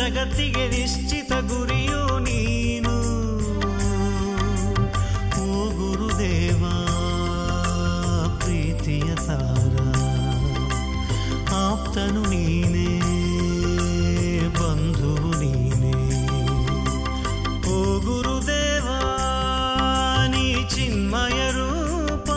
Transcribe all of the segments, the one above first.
ಜಗತ್ತಿಗೆ ನಿಶ್ಚಿತ ಗುರಿಯು ನೀನು. ಓ ಗುರುದೇವ ಪ್ರೀತಿಯ ತಾರ, ಆಪ್ತನು ನೀನೇ ಬಂಧುವು ನೀನೇ. ಓ ಗುರುದೇವ ನೀ ಚಿನ್ಮಯ ರೂಪ.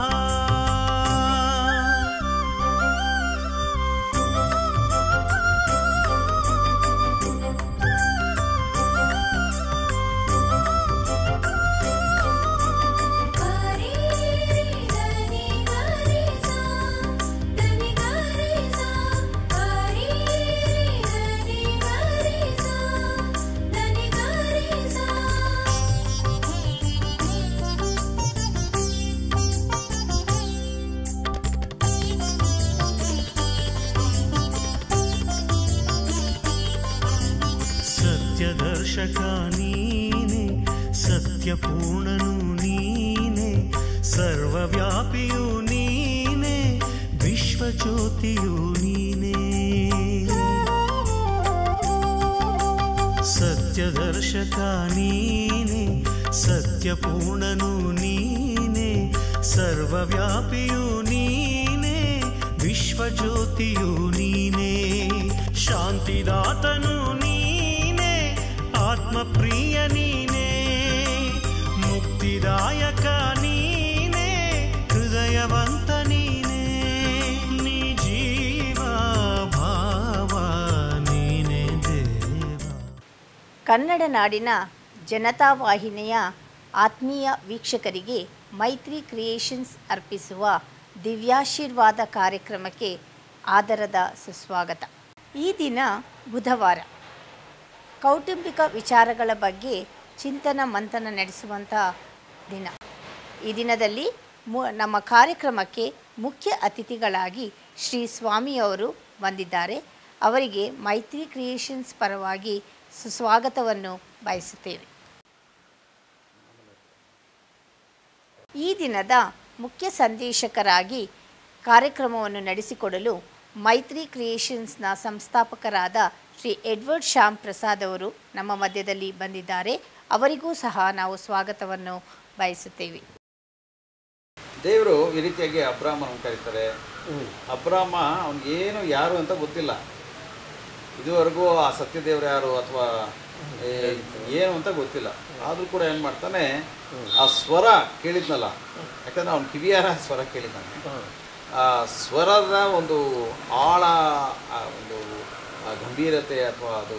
ಸತ್ಯದರ್ಶಕ ನೀನೆ, ಸತ್ಯಪೂರ್ಣನು ನೀನೆ, ಸರ್ವವ್ಯಾಪಿಯು ನೀನೆ, ವಿಶ್ವಜ್ಯೋತಿಯು ನೀನೆ. ಸತ್ಯದರ್ಶಕ ನೀನೆ, ಸತ್ಯಪೂರ್ಣನು ನೀನೆ, ಸರ್ವವ್ಯಾಪಿಯು ನೀನೆ, ವಿಶ್ವಜ್ಯೋತಿಯು ನೀನೆ. ಶಾಂತಿದಾತನು ನೀನೆ, ಆತ್ಮಪ್ರಿಯ ನೀನೆ, ಮುಕ್ತಿದಾಯಕ ನೀನೆ, ಹೃದಯವಂತ ನೀನೆ. ನೀ ಜೀವ ಭಾವ ನೀನೆ ದೇವ. ಕನ್ನಡ ನಾಡಿನ ಜನತಾ ವಾಹಿನಿಯ ಆತ್ಮೀಯ ವೀಕ್ಷಕರಿಗೆ ಮೈತ್ರಿ ಕ್ರಿಯೇಷನ್ಸ್ ಅರ್ಪಿಸುವ ದಿವ್ಯಾಶೀರ್ವಾದ ಕಾರ್ಯಕ್ರಮಕ್ಕೆ ಆದರದ ಸುಸ್ವಾಗತ. ಈ ದಿನ ಬುಧವಾರ ಕೌಟುಂಬಿಕ ವಿಚಾರಗಳ ಬಗ್ಗೆ ಚಿಂತನ ಮಂಥನ ನಡೆಸುವಂಥ ದಿನ. ಈ ದಿನದಲ್ಲಿ ನಮ್ಮ ಕಾರ್ಯಕ್ರಮಕ್ಕೆ ಮುಖ್ಯ ಅತಿಥಿಗಳಾಗಿ ಶ್ರೀ ಸ್ವಾಮಿಯವರು ಬಂದಿದ್ದಾರೆ. ಅವರಿಗೆ ಮೈತ್ರಿ ಕ್ರಿಯೇಷನ್ಸ್ ಪರವಾಗಿ ಸುಸ್ವಾಗತವನ್ನು ಬಯಸುತ್ತೇವೆ. ಈ ದಿನದ ಮುಖ್ಯ ಸಂದೇಶಕರಾಗಿ ಕಾರ್ಯಕ್ರಮವನ್ನು ನಡೆಸಿಕೊಡಲು ಮೈತ್ರಿ ಕ್ರಿಯೇಷನ್ಸ್ನ ಸಂಸ್ಥಾಪಕರಾದ ಶ್ರೀ ಎಡ್ವರ್ಡ್ ಶ್ಯಾಮ್ ಪ್ರಸಾದ್ ಅವರು ನಮ್ಮ ಮಧ್ಯದಲ್ಲಿ ಬಂದಿದ್ದಾರೆ. ಅವರಿಗೂ ಸಹ ನಾವು ಸ್ವಾಗತವನ್ನು ಬಯಸುತ್ತೇವೆ. ದೇವರು ಈ ರೀತಿಯಾಗಿ ಅಬ್ರಾಮನ ಕರೀತಾರೆ. ಅಬ್ರಾಮ ಅವನಿಗೇನು ಯಾರು ಅಂತ ಗೊತ್ತಿಲ್ಲ. ಇದುವರೆಗೂ ಆ ಸತ್ಯದೇವರು ಯಾರು ಅಥವಾ ಏನು ಅಂತ ಗೊತ್ತಿಲ್ಲ. ಆದರೂ ಕೂಡ ಏನು ಮಾಡ್ತಾನೆ, ಆ ಸ್ವರ ಕೇಳಿದ್ನಲ್ಲ, ಯಾಕಂದರೆ ಅವ್ನು ಕಿವಿಯಾರ ಸ್ವರ ಕೇಳಿದ್ದಾನೆ. ಆ ಸ್ವರದ ಒಂದು ಆಳ, ಒಂದು ಗಂಭೀರತೆ ಅಥವಾ ಅದು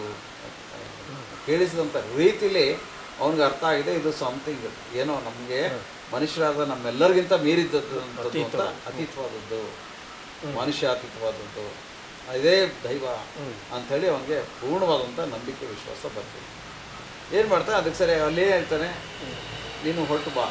ಕೇಳಿಸಿದಂಥ ರೀತಿಲಿ ಅವನಿಗೆ ಅರ್ಥ ಆಗಿದೆ, ಇದು ಸಮಥಿಂಗ್ ಏನೋ ನಮಗೆ ಮನುಷ್ಯರಾದ ನಮ್ಮೆಲ್ಲರಿಗಿಂತ ಮೀರಿದ್ದದ್ದು ಅಂತ, ಅತೀತವಾದದ್ದು, ಮನುಷ್ಯಾತೀತವಾದದ್ದು, ಇದೇ ದೈವ ಅಂಥೇಳಿ ಅವನಿಗೆ ಪೂರ್ಣವಾದಂಥ ನಂಬಿಕೆ ವಿಶ್ವಾಸ ಬರ್ತೀವಿ. ಏನು ಮಾಡ್ತಾನೆ, ಅದಕ್ಕೆ ಸರಿ ಅಲ್ಲೇ ಹೇಳ್ತಾನೆ, ನೀನು ಹೊರಟು ಬಾ.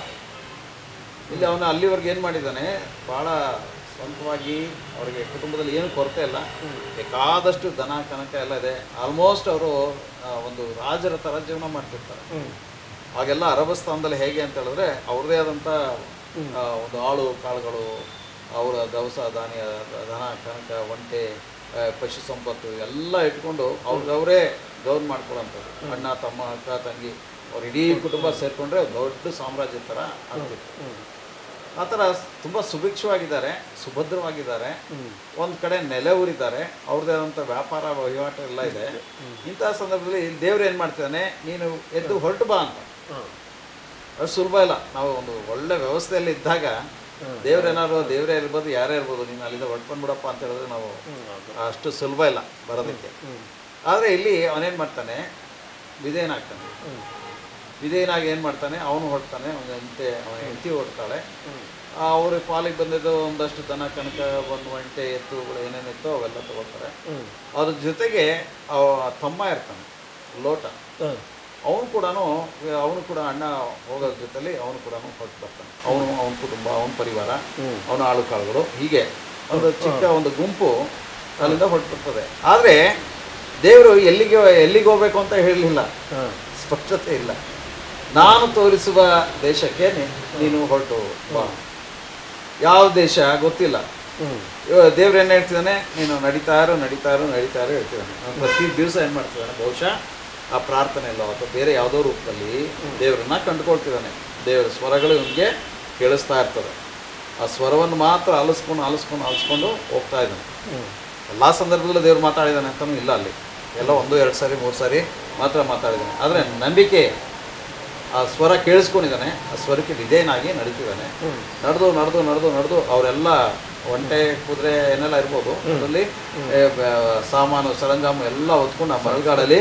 ಇಲ್ಲಿ ಅವನು ಅಲ್ಲಿವರೆಗೆ ಏನು ಮಾಡಿದ್ದಾನೆ, ಭಾಳ ಸ್ವಂತವಾಗಿ ಅವರಿಗೆ ಕುಟುಂಬದಲ್ಲಿ ಏನು ಕೊರತೆ ಇಲ್ಲ, ಬೇಕಾದಷ್ಟು ದನ ಕನಕ ಎಲ್ಲ ಇದೆ. ಆಲ್ಮೋಸ್ಟ್ ಅವರು ಒಂದು ರಾಜರ ಥರ ಜೀವನ ಮಾಡ್ತಿರ್ತಾರೆ. ಆಗೆಲ್ಲ ಅರಬಸ್ಥಾನದಲ್ಲಿ ಹೇಗೆ ಅಂತ ಹೇಳಿದ್ರೆ ಅವ್ರದ್ದೇ ಆದಂಥ ಒಂದು ಆಳು ಕಾಳುಗಳು, ಅವರ ದವಸ ಧಾನ್ಯ, ದನ ಕನಕ, ಒಂಟೆ, ಪಶು ಸಂಪತ್ತು ಎಲ್ಲ ಇಟ್ಕೊಂಡು ಅವ್ರಿಗವರೇ ಗೌರ್ನ್ ಮಾಡ್ಕೊಳ್ಳೋಂಥದ್ದು. ಅಣ್ಣ ತಮ್ಮ ಅಕ್ಕ ತಂಗಿ ಅವ್ರ ಇಡೀ ಕುಟುಂಬ ಸೇರಿಕೊಂಡ್ರೆ ದೊಡ್ಡ ಸಾಮ್ರಾಜ್ಯ ಥರ ಆಗ್ತಿತ್ತು. ಆ ಥರ ತುಂಬ ಸುಭಿಕ್ಷವಾಗಿದ್ದಾರೆ, ಸುಭದ್ರವಾಗಿದ್ದಾರೆ, ಒಂದು ಕಡೆ ನೆಲೆ ಊರಿದ್ದಾರೆ, ಅವ್ರದ್ದೇ ಆದಂಥ ವ್ಯಾಪಾರ ವಹಿವಾಟು ಎಲ್ಲ ಇದೆ. ಇಂತಹ ಸಂದರ್ಭದಲ್ಲಿ ದೇವ್ರು ಏನು ಮಾಡ್ತಿದ್ದಾನೆ, ನೀನು ಎದ್ದು ಹೊರಟು ಬಾ ಅಂತ. ಅದು ಸುಲಭ ಇಲ್ಲ. ನಾವು ಒಂದು ಒಳ್ಳೆ ವ್ಯವಸ್ಥೆಯಲ್ಲಿ ಇದ್ದಾಗ ದೇವ್ರೇನಾದ್ರು, ದೇವರೇ ಇರ್ಬೋದು, ಯಾರೇ ಇರ್ಬೋದು, ನೀನು ಅಲ್ಲಿಂದ ಹೊರಟ್ಕೊಂಡ್ಬಿಡಪ್ಪ ಅಂತ ಹೇಳಿದ್ರೆ ನಾವು ಅಷ್ಟು ಸುಲಭ ಇಲ್ಲ ಬರೋದಕ್ಕೆ. ಆದರೆ ಇಲ್ಲಿ ಅವನೇನು ಮಾಡ್ತಾನೆ, ವಿಧೇಯನಾಗ್ತಾನೆ. ವಿಧೇಯನಾಗಿ ಏನು ಮಾಡ್ತಾನೆ, ಅವನು ಹೊರಡ್ತಾನೆ, ಅವನ ಹೆಂಡತಿ ಹೊರಡ್ತಾಳೆ. ಅವ್ರ ಪಾಲಿಗೆ ಬಂದಿದ್ದು ಒಂದಷ್ಟು ದನ ಕನಕ, ಒಂದು ಒಂಟೆ, ಎತ್ತುಗಳು ಏನೇನಿತ್ತೋ ಅವೆಲ್ಲ ತಗೊಳ್ತಾರೆ. ಅದ್ರ ಜೊತೆಗೆ ತಮ್ಮ ಇರ್ತಾನೆ, ಲೋಟ. ಅವನು ಕೂಡ ಅಣ್ಣ ಹೋಗೋದ್ರ ಜೊತೆಲಿ ಅವನು ಕೂಡ ಹೊರಟು ಬರ್ತಾನೆ. ಅವನ ಕುಟುಂಬ, ಅವನ ಪರಿವಾರ, ಅವನ ಆಳು ಕಾಳುಗಳು, ಹೀಗೆ ಒಂದು ಚಿಕ್ಕ ಒಂದು ಗುಂಪು ಅಲ್ಲಿಂದ ಹೊರಟುಬಿಡ್ತದೆ. ಆದರೆ ದೇವರು ಎಲ್ಲಿಗೆ ಹೋಗ್ಬೇಕು ಅಂತ ಹೇಳಲಿಲ್ಲ, ಸ್ಪಷ್ಟತೆ ಇಲ್ಲ. ನಾನು ತೋರಿಸುವ ದೇಶಕ್ಕೆ ನೀನು ಹೊರಟು ಬಾ. ಯಾವ ದೇಶ ಗೊತ್ತಿಲ್ಲ, ದೇವ್ರು ಏನು ಹೇಳ್ತಿದ್ದಾನೆ, ನೀನು ನಡೀತಾರೋ ಹೇಳ್ತಿದ್ದಾನೆ. ಪ್ರತಿ ದಿವಸ ಏನು ಮಾಡ್ತಿದ್ದಾನೆ, ಬಹುಶಃ ಆ ಪ್ರಾರ್ಥನೆಯಲ್ಲೋ ಅಥವಾ ಬೇರೆ ಯಾವುದೋ ರೂಪದಲ್ಲಿ ದೇವರನ್ನ ಕಂಡುಕೊಳ್ತಿದ್ದಾನೆ. ದೇವರ ಸ್ವರಗಳು ಇವನಿಗೆ ಕೇಳಿಸ್ತಾ ಇರ್ತದೆ. ಆ ಸ್ವರವನ್ನು ಮಾತ್ರ ಆಲಿಸ್ಕೊಂಡು ಹೋಗ್ತಾ ಇದ್ದಾನೆ. ಎಲ್ಲ ಸಂದರ್ಭದಲ್ಲೂ ದೇವ್ರು ಮಾತಾಡಿದ್ದಾನೆ ಅಂತಲೂ ಇಲ್ಲ, ಅಲ್ಲಿ ಎಲ್ಲ 1, 2 ಸಾರಿ 3 ಸಾರಿ ಮಾತ್ರ ಮಾತಾಡಿದ್ದಾನೆ. ಆದರೆ ನಂಬಿಕೆ ಆ ಸ್ವರ ಕೇಳಿಸ್ಕೊಂಡಿದ್ದಾನೆ, ಆ ಸ್ವರಕ್ಕೆ ವಿಧೇಯನಾಗಿ ನಡೀತಿದ್ದಾನೆ. ನಡೆದು ಅವರೆಲ್ಲ ಒಂಟೆ ಕುದುರೆ ಏನೆಲ್ಲ ಇರ್ಬೋದು, ಅದರಲ್ಲಿ ಸಾಮಾನು ಸರಂಜಾಮು ಎಲ್ಲ ಹೊತ್ಕೊಂಡು ಆ ಮರಳುಗಾಡಲ್ಲಿ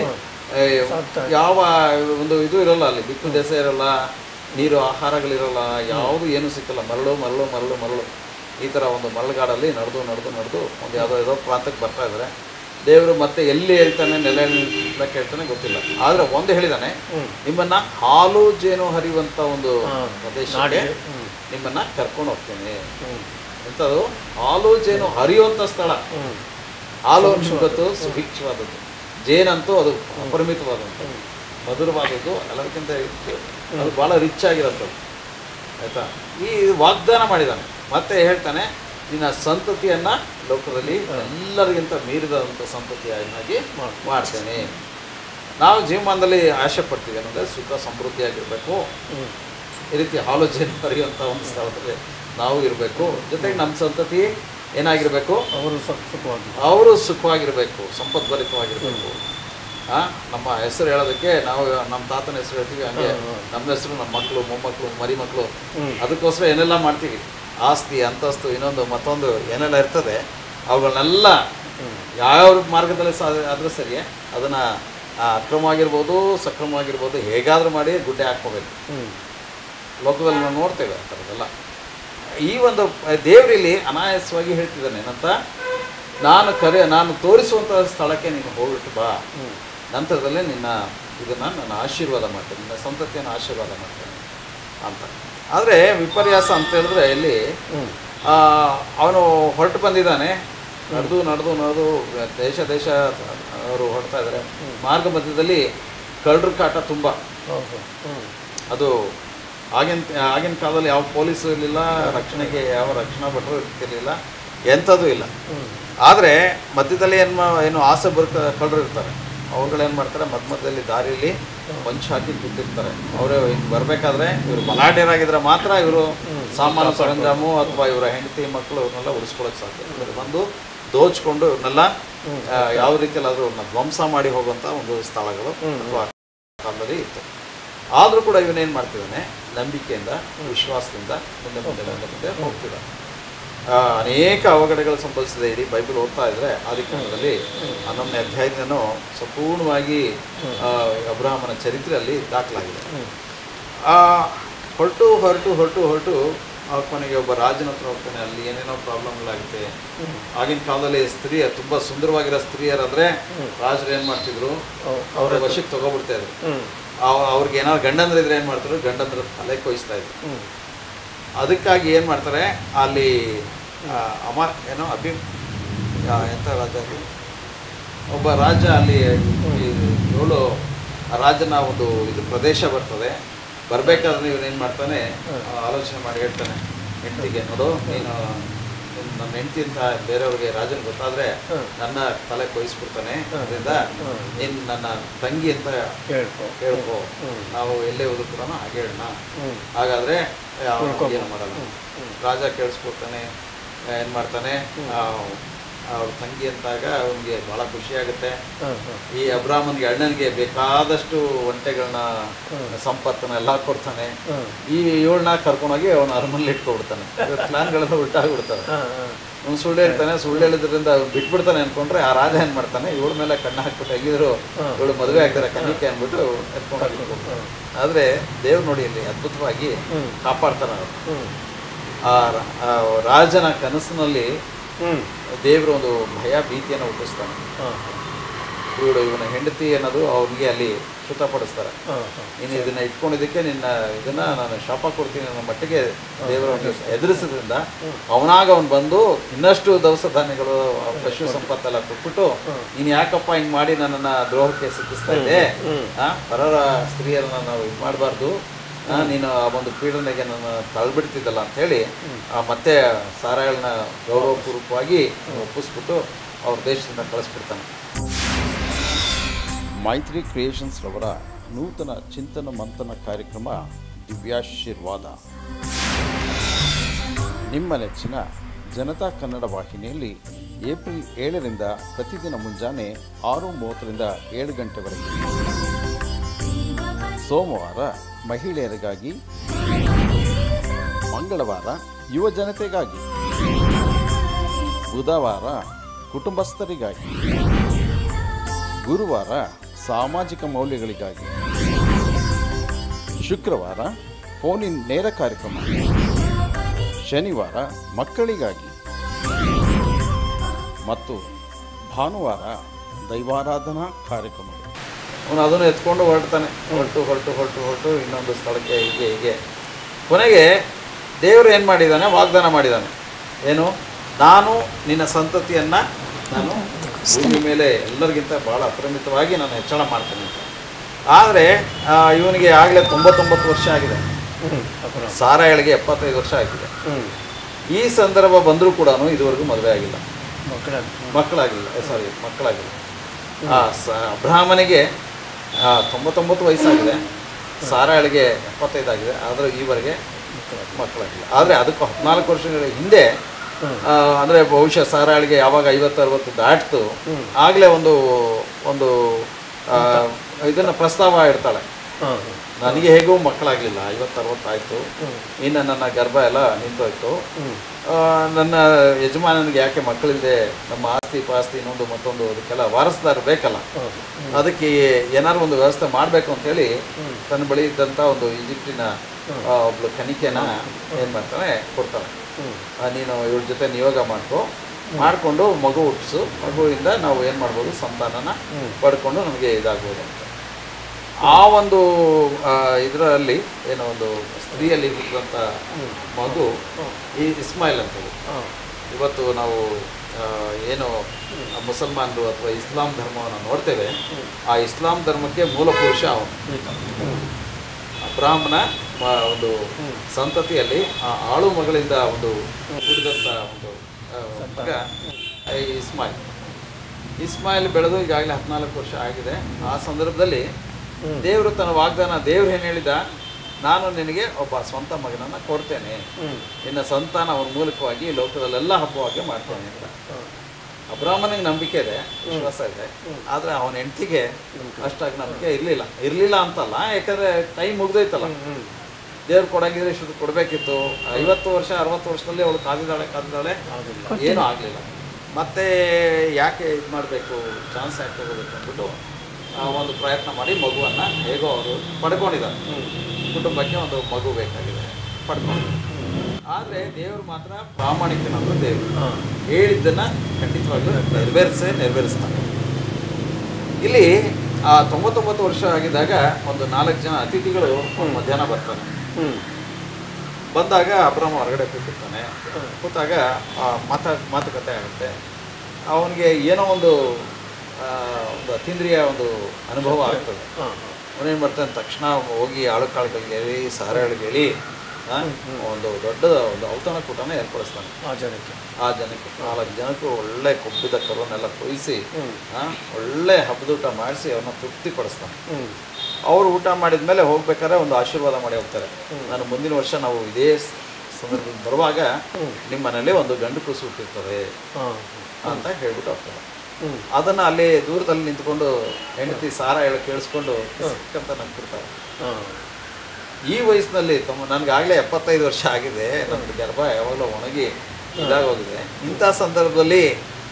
ಯಾವ ಒಂದು ಇದು ಇರೋಲ್ಲ, ಅಲ್ಲಿ ಬಿಟ್ಟು ದೇಶ ಇರೋಲ್ಲ, ನೀರು ಆಹಾರಗಳಿರೋಲ್ಲ, ಯಾವುದು ಏನು ಸಿಕ್ಕಲ್ಲ, ಮರಳು ಈ ಥರ ಒಂದು ಮರಳುಗಾಡಲ್ಲಿ ನಡೆದು ಒಂದು ಯಾವುದೋ ಪ್ರಾಂತಕ್ಕೆ ಬರ್ತಾ ಇದ್ದಾರೆ. ದೇವರು ಮತ್ತೆ ಎಲ್ಲಿ ಹೇಳ್ತಾನೆ, ನೆಲೆ ಹೇಳ್ತಾನೆ ಗೊತ್ತಿಲ್ಲ. ಆದರೆ ಒಂದು ಹೇಳಿದಾನೆ, ನಿಮ್ಮನ್ನ ಹಾಲು ಜೇನು ಹರಿಯುವಂಥ ಒಂದು ಪ್ರದೇಶಕ್ಕೆ ನಿಮ್ಮನ್ನ ಕರ್ಕೊಂಡು ಹೋಗ್ತೇನೆ. ಎಂಥದ್ದು? ಹಾಲು ಜೇನು ಹರಿಯುವಂಥ ಸ್ಥಳ. ಹಾಲು ಶುದ್ಧತ್ತು ಸುಭಿಕ್ಷವಾದದ್ದು, ಜೇನಂತೂ ಅದು ಅಪರಿಮಿತವಾದಂಥದ್ದು, ಮಧುರವಾದದ್ದು, ಎಲ್ಲದಕ್ಕಿಂತ ಅದು ಭಾಳ ರಿಚ್ ಆಗಿರೋಂಥದ್ದು. ಆಯಿತಾ? ಈ ವಾಗ್ದಾನ ಮಾಡಿದ್ದಾನೆ. ಮತ್ತೆ ಹೇಳ್ತಾನೆ, ನಿನ್ನ ಸಂತತಿಯನ್ನು ಲೋಕದಲ್ಲಿ ಎಲ್ಲರಿಗಿಂತ ಮೀರಿದಂಥ ಸಂತತಿಯನ್ನಾಗಿ ಮಾಡ್ತೇನೆ. ನಾವು ಜೀವಮಾನದಲ್ಲಿ ಆಸೆ ಪಡ್ತೀವಿ ಅನ್ನೋದೇ ಸುಖ ಸಮೃದ್ಧಿಯಾಗಿರಬೇಕು. ಈ ರೀತಿ ಹಾಲು ಜೇನು ಹರಿಯುವಂಥ ಒಂದು ಸ್ಥಳದಲ್ಲಿ ನಾವು ಇರಬೇಕು. ಜೊತೆಗೆ ನಮ್ಮ ಸಂತತಿ ಏನಾಗಿರಬೇಕು, ಅವರು ಸುಖವಾಗಿರಬೇಕು, ಸಂಪದ್ಭರಿತವಾಗಿರಬೇಕು. ನಮ್ಮ ಹೆಸರು ಹೇಳೋದಕ್ಕೆ ನಾವು ನಮ್ಮ ತಾತನ ಹೆಸರು ಹೇಳ್ತೀವಿ, ಹಂಗೆ ನಮ್ಮ ಹೆಸರು ನಮ್ಮ ಮಕ್ಕಳು, ಮೊಮ್ಮಕ್ಕಳು, ಮರಿ ಮಕ್ಕಳು, ಅದಕ್ಕೋಸ್ಕರ ಏನೆಲ್ಲ ಮಾಡ್ತೀವಿ, ಆಸ್ತಿ ಅಂತಸ್ತು ಇನ್ನೊಂದು ಮತ್ತೊಂದು ಏನೆಲ್ಲ ಇರ್ತದೆ, ಅವುಗಳನ್ನೆಲ್ಲ ಯಾವ್ಯಾವ ಮಾರ್ಗದಲ್ಲಿ ಆದರೂ ಸರಿಯೇ ಅದನ್ನು ಅಕ್ರಮವಾಗಿರ್ಬೋದು ಸಕ್ರಮವಾಗಿರ್ಬೋದು ಹೇಗಾದರೂ ಮಾಡಿ ಗುಡ್ಡೆ ಹಾಕ್ಕೋಬೇಕು. ಲೋಕದಲ್ಲಿ ನಾವು ನೋಡ್ತೇವೆ ಆ ಥರದ್ದೆಲ್ಲ. ಈ ಒಂದು ದೇವರಲ್ಲಿ ಅನಾಯಾಸವಾಗಿ ಹೇಳ್ತಿದ್ದಾನೆ ಏನಂತ, ನಾನು ತೋರಿಸುವಂಥ ಸ್ಥಳಕ್ಕೆ ನೀನು ಹೋಗ್ಬಿಟ್ಟು ಬಾ, ನಂತರದಲ್ಲೇ ನನ್ನ ಆಶೀರ್ವಾದ ಮಾಡ್ತೇನೆ, ನಿನ್ನ ಸಂತತಿಯನ್ನು ಆಶೀರ್ವಾದ ಮಾಡ್ತೇನೆ ಅಂತ. ಆದರೆ ವಿಪರ್ಯಾಸ ಅಂತ ಹೇಳಿದ್ರೆ ಇಲ್ಲಿ ಅವನು ಹೊರಟು ಬಂದಿದ್ದಾನೆ, ನಡೆದು ದೇಶ ಅವರು ಹೊರಡ್ತಾ ಇದ್ದಾರೆ. ಮಾರ್ಗ ಮಧ್ಯದಲ್ಲಿ ಕಳ್ಳರ ಕಾಟ ತುಂಬ. ಅದು ಆಗಿನ ಕಾಲದಲ್ಲಿ ಯಾವ ಪೊಲೀಸು ಇರಲಿಲ್ಲ, ರಕ್ಷಣೆಗೆ ಯಾವ ರಕ್ಷಣಾ ಭಟರು ಇರ್ತಿರ್ಲಿಲ್ಲ, ಎಂಥದ್ದು ಇಲ್ಲ. ಆದರೆ ಮಧ್ಯದಲ್ಲಿ ಏನು ಆಸೆ ಕಳ್ಳರು ಇರ್ತಾರೆ, ಅವ್ರುಗಳೇನು ಮಾಡ್ತಾರೆ, ಮಧ್ಯದಲ್ಲಿ ದಾರಿಯಲ್ಲಿ ಪಂಚ್ ಹಾಕಿ ಕೂತಿರ್ತಾರೆ. ಅವರು ಹಿಂಗೆ ಬರಬೇಕಾದ್ರೆ ಇವರು ಬಲಾಢ್ಯರಾಗಿದ್ರೆ ಮಾತ್ರ ಇವರು ಸಾಮಾನು ಸರಂಜಾಮು ಅಥವಾ ಇವರ ಹೆಂಡತಿ ಮಕ್ಕಳು ಇವ್ರನ್ನೆಲ್ಲ ಉಳಿಸ್ಕೊಳ್ಳೋಕೆ ಸಾಧ್ಯ. ಇವರು ಬಂದು ದೋಚ್ಕೊಂಡು ಇವ್ರನ್ನೆಲ್ಲ ಯಾವ ರೀತಿಯಲ್ಲಿ ಆದರೂ ಅವ್ರನ್ನ ಧ್ವಂಸ ಮಾಡಿ ಹೋಗುವಂಥ ಒಂದು ಸ್ಥಳಗಳು ಅಥವಾ ಕಾಲದಲ್ಲಿ ಇತ್ತು. ಆದರೂ ಕೂಡ ಇವನೇನು ಮಾಡ್ತಿದ್ದಾನೆ, ನಂಬಿಕೆಯಿಂದ ವಿಶ್ವಾಸದಿಂದ ಮುಂದೆ ಹೋಗ್ತಿದ್ದಾನೆ. ಅನೇಕ ಅವಘಡಗಳು ಸಂಭವಿಸಿದೆ. ಇಡೀ ಬೈಬಲ್ ಓದ್ತಾ ಇದ್ದರೆ ಆದಿಕಾಂಡದಲ್ಲಿ 11ನೇ ಅಧ್ಯಾಯದಿಂದನೂ ಸಂಪೂರ್ಣವಾಗಿ ಅಬ್ರಹಾಮನ ಚರಿತ್ರೆಯಲ್ಲಿ ದಾಖಲಾಗಿದೆ. ಹೊರಟು ಕೊನೆಗೆ ಒಬ್ಬ ರಾಜನ ಹತ್ರ ಹೋಗ್ತಾನೆ. ಅಲ್ಲಿ ಏನೇನೋ ಪ್ರಾಬ್ಲಮ್ಗಳಾಗುತ್ತೆ. ಆಗಿನ ಕಾಲದಲ್ಲಿ ತುಂಬ ಸುಂದರವಾಗಿರೋ ಸ್ತ್ರೀಯರಾದರೆ ರಾಜರು ಏನು ಮಾಡ್ತಿದ್ರು, ಅವರ ವಶಕ್ಕೆ ತಗೋಬಿಡ್ತಾ ಇದ್ರು. ಅವ್ರಿಗೆ ಏನಾದ್ರು ಗಂಡಂದ್ರಿದ್ರೆ ಏನು ಮಾಡ್ತಾರೆ, ಗಂಡಂದ್ರ ತಲೆ ಕೊಯಿಸ್ತಾ ಇದ್ರು. ಅದಕ್ಕಾಗಿ ಏನು ಮಾಡ್ತಾರೆ, ಅಲ್ಲಿ ಎಂಥ ರಾಜ, ಒಬ್ಬ ರಾಜ ಅಲ್ಲಿ ರಾಜನ ಒಂದು ಇದು ಪ್ರದೇಶ ಬರ್ತದೆ. ಬರಬೇಕಾದ್ರೆ ಇವನೇನು ಮಾಡ್ತಾನೆ, ಆಲೋಚನೆ ಮಾಡಿ ಹೇಳ್ತಾನೆ ಹೆಂಡತಿಗೆ, ನೋಡು ನೀನು ನನ್ನ ಹೆಂಡತಿ ಅಂತ ಬೇರೆಯವ್ರಿಗೆ ರಾಜನ ಗೊತ್ತಾದರೆ ನನ್ನ ತಲೆ ಕೊಯಿಸ್ಬಿಡ್ತಾನೆ, ಅದರಿಂದ ನೀನು ನನ್ನ ತಂಗಿ ಅಂತ ಹೇಳ್ಕೊ, ನಾವು ಎಲ್ಲೇ ಹೋದ್ರು ಕೂಡ ಹಾಗೆ ಹೇಳೋಣ, ಹಾಗಾದರೆ ಏನು ಮಾಡಲ್ಲ. ರಾಜ ಕೇಳಿಸ್ಕೊಡ್ತಾನೆ. ಏನು ಮಾಡ್ತಾನೆ, ಅವ್ರ ತಂಗಿ ಅಂತಾಗ ಅವನಿಗೆ ಭಾಳ ಖುಷಿಯಾಗುತ್ತೆ. ಈ ಅಬ್ರಾಹ್ಮನ್ಗೆ ಅಣ್ಣನಿಗೆ ಬೇಕಾದಷ್ಟು ಒಂಟೆಗಳನ್ನ ಸಂಪತ್ತನ್ನ ಎಲ್ಲ ಕೊಡ್ತಾನೆ. ಈ 7 ಕರ್ಕೊಂಡೋಗಿ ಅವನ ಅರಮನೆಯಲ್ಲಿ ಇಟ್ಕೊಬಿಡ್ತಾನೆ. ಪ್ಲಾನ್ಗಳೆಲ್ಲ ಉಲ್ಟಾಗ್ಬಿಡ್ತಾನೆ. ಅವ್ನು ಸುಳ್ಳು ಹೇಳ್ತಾನೆ. ಸುಳ್ಳು ಹೇಳಿದ್ರಿಂದ ಬಿಟ್ಬಿಡ್ತಾನೆ ಅನ್ಕೊಂಡ್ರೆ ಆ ರಾಜ ಏನು ಮಾಡ್ತಾನೆ, ಇವಳ ಮೇಲೆ ಕಣ್ಣು ಹಾಕ್ಬಿಟ್ಟು ಹೇಗಿದ್ರು ಇವಳು ಮದುವೆ ಆಗ್ತಾರೆ ಕನ್ನಿಕೆ ಅಂದ್ಬಿಟ್ಟು ಎತ್ಕೊಂಡು. ಆದರೆ ದೇವ್ರು ನೋಡಿ ಇಲ್ಲಿ ಅದ್ಭುತವಾಗಿ ಕಾಪಾಡ್ತಾನೆ. ಆ ರಾಜನ ಕನಸಿನಲ್ಲಿ ದೇವರು ಒಂದು ಭಯ ಭೀತಿಯನ್ನು ಹುಟ್ಟಿಸ್ತಾನೆ. ಇವನ ಹೆಂಡತಿ ಅನ್ನೋದು ಅವ್ರಿಗೆ ಅಲ್ಲಿ ಶ್ರುತಪಡಿಸ್ತಾರೆ. ನೀನು ಇದನ್ನ ಇಟ್ಕೊಂಡಿದ್ದಕ್ಕೆ ಇದನ್ನ ನಾನು ಶಾಪ ಕೊಡ್ತೀನಿ ಅನ್ನೋ ಮಟ್ಟಿಗೆ ದೇವರನ್ನು ಎದುರಿಸೋದ್ರಿಂದ ಅವನು ಬಂದು ಇನ್ನಷ್ಟು ದವಸ ಧಾನ್ಯಗಳು ಪಶು ಸಂಪತ್ತೆಲ್ಲ ಕೊಟ್ಬಿಟ್ಟು, ನೀನು ಯಾಕಪ್ಪ ಹಿಂಗೆ ಮಾಡಿ ನನ್ನನ್ನು ದ್ರೋಹಕ್ಕೆ ಸಿಕ್ಕಿಸ್ತಾ ಇದ್ದೆ, ಪರರ ಸ್ತ್ರೀಯರನ್ನ ನಾವು ಇದು ಮಾಡಬಾರ್ದು, ನೀನು ಆ ಒಂದು ಪೀಡನೆಗೆ ನನ್ನ ತಳ್ಬಿಡ್ತಿದ್ದಲ್ಲ ಅಂಥೇಳಿ ಮತ್ತೆ ಸಾರಾಯಳನ್ನ ಗೌರವಪೂರ್ವಕವಾಗಿ ಒಪ್ಪಿಸ್ಬಿಟ್ಟು ಅವ್ರ ದೇಶದಿಂದ ಕಳಿಸ್ಬಿಡ್ತಾನೆ. ಮೈತ್ರಿ ಕ್ರಿಯೇಷನ್ಸ್ ರವರ ನೂತನ ಚಿಂತನ ಮಂಥನ ಕಾರ್ಯಕ್ರಮ ದಿವ್ಯಾಶೀರ್ವಾದ ನಿಮ್ಮ ನೆಚ್ಚಿನ ಜನತಾ ಕನ್ನಡ ವಾಹಿನಿಯಲ್ಲಿ ಏಪ್ರಿಲ್ 7ರಿಂದ ಪ್ರತಿದಿನ ಮುಂಜಾನೆ 6:30ರಿಂದ 7 ಗಂಟೆವರೆಗೆ. ಸೋಮವಾರ ಮಹಿಳೆಯರಿಗಾಗಿ, ಮಂಗಳವಾರ ಯುವ ಜನತೆಗಾಗಿ, ಬುಧವಾರ ಕುಟುಂಬಸ್ಥರಿಗಾಗಿ, ಗುರುವಾರ ಸಾಮಾಜಿಕ ಮೌಲ್ಯಗಳಿಗಾಗಿ, ಶುಕ್ರವಾರ ಫೋನ್ ಇನ್ ನೇರ ಕಾರ್ಯಕ್ರಮ, ಶನಿವಾರ ಮಕ್ಕಳಿಗಾಗಿ ಮತ್ತು ಭಾನುವಾರ ದೈವಾರಾಧನಾ ಕಾರ್ಯಕ್ರಮಗಳು. ಅವನು ಅದನ್ನು ಎತ್ಕೊಂಡು ಹೊರಟು ಇನ್ನೊಂದು ಸ್ಥಳಕ್ಕೆ ಹೀಗೆ ಕೊನೆಗೆ ದೇವರು ಏನು ಮಾಡಿದ್ದಾನೆ, ವಾಗ್ದಾನ ಮಾಡಿದ್ದಾನೆ. ಏನು? ನಾನು ನಿನ್ನ ಸಂತತಿಯನ್ನು ನಾನು ಭೂಮಿ ಮೇಲೆ ಎಲ್ಲರಿಗಿಂತ ಭಾಳ ಅಪರಿಮಿತವಾಗಿ ನಾನು ಹೆಚ್ಚಳ ಮಾಡ್ತೇನೆ ಅಂತ. ಆದರೆ ಇವನಿಗೆ ಆಗಲೇ 99 ವರ್ಷ ಆಗಿದೆ, ಸಾರಾಯಳಿಗೆ 75 ವರ್ಷ ಆಗಿದೆ. ಈ ಸಂದರ್ಭ ಬಂದರೂ ಕೂಡ ಇದುವರೆಗೂ ಮದುವೆ ಆಗಿಲ್ಲ, ಮಕ್ಕಳಾಗಿಲ್ಲ. ಅಬ್ರಹಾಮನಿಗೆ 99 ವಯಸ್ಸಾಗಿದೆ, ಸಾರಾಯಳಿಗೆ 75 ಆಗಿದೆ, ಆದರೆ ಈವರೆಗೆ ಮಕ್ಕಳಾಗಿಲ್ಲ. ಆದರೆ ಅದಕ್ಕೂ 14 ವರ್ಷಗಳ ಹಿಂದೆ ಅಂದರೆ ಬಹುಶಃ ಸಾರಾಯಳಿಗೆ ಯಾವಾಗ 50-60 ದಾಟ್ತು ಆಗಲೇ ಒಂದು ಇದನ್ನು ಪ್ರಸ್ತಾವ ಇಡ್ತಾಳೆ, ನನಗೆ ಹೇಗೂ ಮಕ್ಕಳಾಗಲಿಲ್ಲ, 50-60 ಆಯಿತು, ಇನ್ನು ನನ್ನ ಗರ್ಭ ಎಲ್ಲ ನಿಂತೋಯ್ತು, ನನ್ನ ಯಜಮಾನನಿಗೆ ಯಾಕೆ ಮಕ್ಕಳಿದೆ, ನಮ್ಮ ಆಸ್ತಿ ಪಾಸ್ತಿ ಇನ್ನೊಂದು ಮತ್ತೊಂದು ಅದಕ್ಕೆಲ್ಲ ವಾರಸ್ದಾರ ಬೇಕಲ್ಲ, ಅದಕ್ಕೆ ಏನಾದ್ರು ಒಂದು ವ್ಯವಸ್ಥೆ ಮಾಡಬೇಕು ಅಂತೇಳಿ ತನ್ನ ಬಳಿ ಇದ್ದಂಥ ಒಂದು ಈಜಿಪ್ಟಿನ ಒಬ್ಳು ಕನಿಕೆನ ಏನು ಮಾಡ್ತಾನೆ ಕೊಡ್ತಾಳೆ, ನೀನು ಇವ್ರ ಜೊತೆ ನಿಯೋಗ ಮಾಡಿಕೊಂಡು ಮಗು ಹುಟ್ಟಿಸು, ಮಗುವಿಂದ ನಾವು ಏನು ಮಾಡ್ಬೋದು, ಸಂತಾನನ ಪಡ್ಕೊಂಡು ನಮಗೆ ಇದಾಗ್ಬೋದು ಅಂತ. ಆ ಒಂದು ಇದರಲ್ಲಿ ಏನೋ ಒಂದು ಸ್ತ್ರೀಯಲ್ಲಿ ಹುಟ್ಟಿದಂಥ ಮಗು ಈ ಇಸ್ಮಾಯಿಲ್ ಅಂತೇಳಿ. ಇವತ್ತು ನಾವು ಏನು ಮುಸಲ್ಮಾನರು ಅಥವಾ ಇಸ್ಲಾಂ ಧರ್ಮವನ್ನು ನೋಡ್ತೇವೆ, ಆ ಇಸ್ಲಾಂ ಧರ್ಮಕ್ಕೆ ಮೂಲ ಪುರುಷ ಅವನು. ಅಬ್ರಾಹ್ಮನ ಒಂದು ಸಂತತಿಯಲ್ಲಿ ಆ ಆಳು ಮಗಳಿಂದ ಒಂದು ಹುಟ್ಟಿದಂಥ ಒಂದು ಮಗ ಇಸ್ಮಾಯಿಲ್ ಬೆಳೆದು ಈಗಾಗಲೇ 14 ವರ್ಷ ಆಗಿದೆ. ಆ ಸಂದರ್ಭದಲ್ಲಿ ದೇವರು ತನ್ನ ವಾಗ್ದಾನ, ದೇವ್ರು ಏನು ಹೇಳಿದ, ನಾನು ನಿನಗೆ ಒಬ್ಬ ಸ್ವಂತ ಮಗನನ್ನು ಕೊಡ್ತೇನೆ, ನಿನ್ನ ಸಂತಾನ ಅವನ ಮೂಲಕವಾಗಿ ಲೋಕದಲ್ಲೆಲ್ಲ ಹಬ್ಬವಾಗಿ ಮಾಡ್ತೇನೆ ಅಂತ. ಅಬ್ರಾಹ್ಮನಿಗೆ ನಂಬಿಕೆ ಇದೆ, ವಿಶ್ವಾಸ ಇದೆ, ಆದರೆ ಅವನ ಹೆಂಡತಿಗೆ ಅಷ್ಟಾಗಿ ನಂಬಿಕೆ ಇರಲಿಲ್ಲ ಅಂತಲ್ಲ, ಯಾಕಂದರೆ ಟೈಮ್ ಮುಗ್ದೋಯ್ತಲ್ಲ, ದೇವ್ರು ಕೊಡಂಗಿದ್ರೆ ಇಷ್ಟು ಕೊಡಬೇಕಿತ್ತು. 50 ವರ್ಷ 60 ವರ್ಷದಲ್ಲಿ ಅವಳು ಕಾದಿದ್ದಾಳೆ, ಏನೂ ಆಗಲಿಲ್ಲ. ಮತ್ತೆ ಯಾಕೆ ಇದು ಮಾಡಬೇಕು, ಚಾನ್ಸ್ ಯಾಕೆ ತಗೋಬೇಕು ಅಂದ್ಬಿಟ್ಟು ಒಂದು ಪ್ರಯತ್ನ ಮಾಡಿ ಮಗುವನ್ನು ಹೇಗೋ ಅವರು ಪಡ್ಕೊಂಡಿದ್ದಾರೆ. ಕುಟುಂಬಕ್ಕೆ ಒಂದು ಮಗು ಬೇಕಾಗಿದೆ, ಪಡ್ಕೊಂಡಿದ್ದಾರೆ. ಆದರೆ ದೇವರು ಮಾತ್ರ ಪ್ರಾಮಾಣಿಕನಾದ ದೇವರು, ಹೇಳಿದ್ದನ್ನು ಖಂಡಿತವಾಗ್ಲೂ ನೆರವೇರಿಸ್ತಾನೆ. ಇಲ್ಲಿ ಆ 99 ವರ್ಷ ಆಗಿದ್ದಾಗ ಒಂದು 4 ಜನ ಅತಿಥಿಗಳು ಮಧ್ಯಾಹ್ನ ಬರ್ತಾರೆ. ಬಂದಾಗ ಅಬ್ರಾಹ್ಮ ಹೊರಗಡೆ ಕೂತಿರ್ತಾನೆ. ಕೂತಾಗ ಮಾತುಕತೆ ಆಗುತ್ತೆ. ಅವನಿಗೆ ಏನೋ ಒಂದು ಅತೀಂದ್ರಿಯ ಒಂದು ಅನುಭವ ಆಗ್ತದೆ. ಅವನೇನು ಮಾಡ್ತಾನೆ, ತಕ್ಷಣ ಹೋಗಿ ಆಳುಕಾಳುಗಳಿಗೆ ಹೇಳಿ, ಸಾರಾಳಿಗೆ ಹೇಳಿ ಒಂದು ದೊಡ್ಡ ಒಂದು ಔತಣಕೂಟನ ಏರ್ಪಡಿಸ್ತಾನೆ. ಆ ಜನಕ್ಕೆ 4 ಜನಕ್ಕೂ ಒಳ್ಳೆ ಕೊಬ್ಬಿದ ಕರುವನ್ನೆಲ್ಲ ಕೊಯ್ಸಿ ಒಳ್ಳೆ ಹಬ್ಬದೂಟ ಮಾಡಿಸಿ ಅವ್ರನ್ನ ತೃಪ್ತಿಪಡಿಸ್ತಾನೆ. ಅವರು ಊಟ ಮಾಡಿದ ಮೇಲೆ ಹೋಗ್ಬೇಕಾದ್ರೆ ಒಂದು ಆಶೀರ್ವಾದ ಮಾಡಿ ಹೋಗ್ತಾರೆ. ನಾನು ಮುಂದಿನ ವರ್ಷ ನಾವು ಇದೇ ಸಂದರ್ಭದಲ್ಲಿ ಬರುವಾಗ ನಿಮ್ಮ ಮನೇಲಿ ಒಂದು ಗಂಡು ಕೂಸು ಹುಟ್ಟಿರ್ತದೆ ಅಂತ ಹೇಳ್ಬಿಟ್ಟು ಹೋಗ್ತಾರೆ. ಅದನ್ನು ಅಲ್ಲಿ ದೂರದಲ್ಲಿ ನಿಂತ್ಕೊಂಡು ಹೆಂಡತಿ ಸಾರ ಕೇಳಿಸ್ಕೊಂಡು ಅಂತ ನಂಬಿರ್ತಾರೆ. ಈ ವಯಸ್ಸಿನಲ್ಲಿ ನನಗಾಗಲೇ 75 ವರ್ಷ ಆಗಿದೆ, ನನ್ನದು ಗರ್ಭ ಯಾವಾಗಲೂ ಒಣಗಿ ಇದಾಗೋಗಿದೆ, ಇಂಥ ಸಂದರ್ಭದಲ್ಲಿ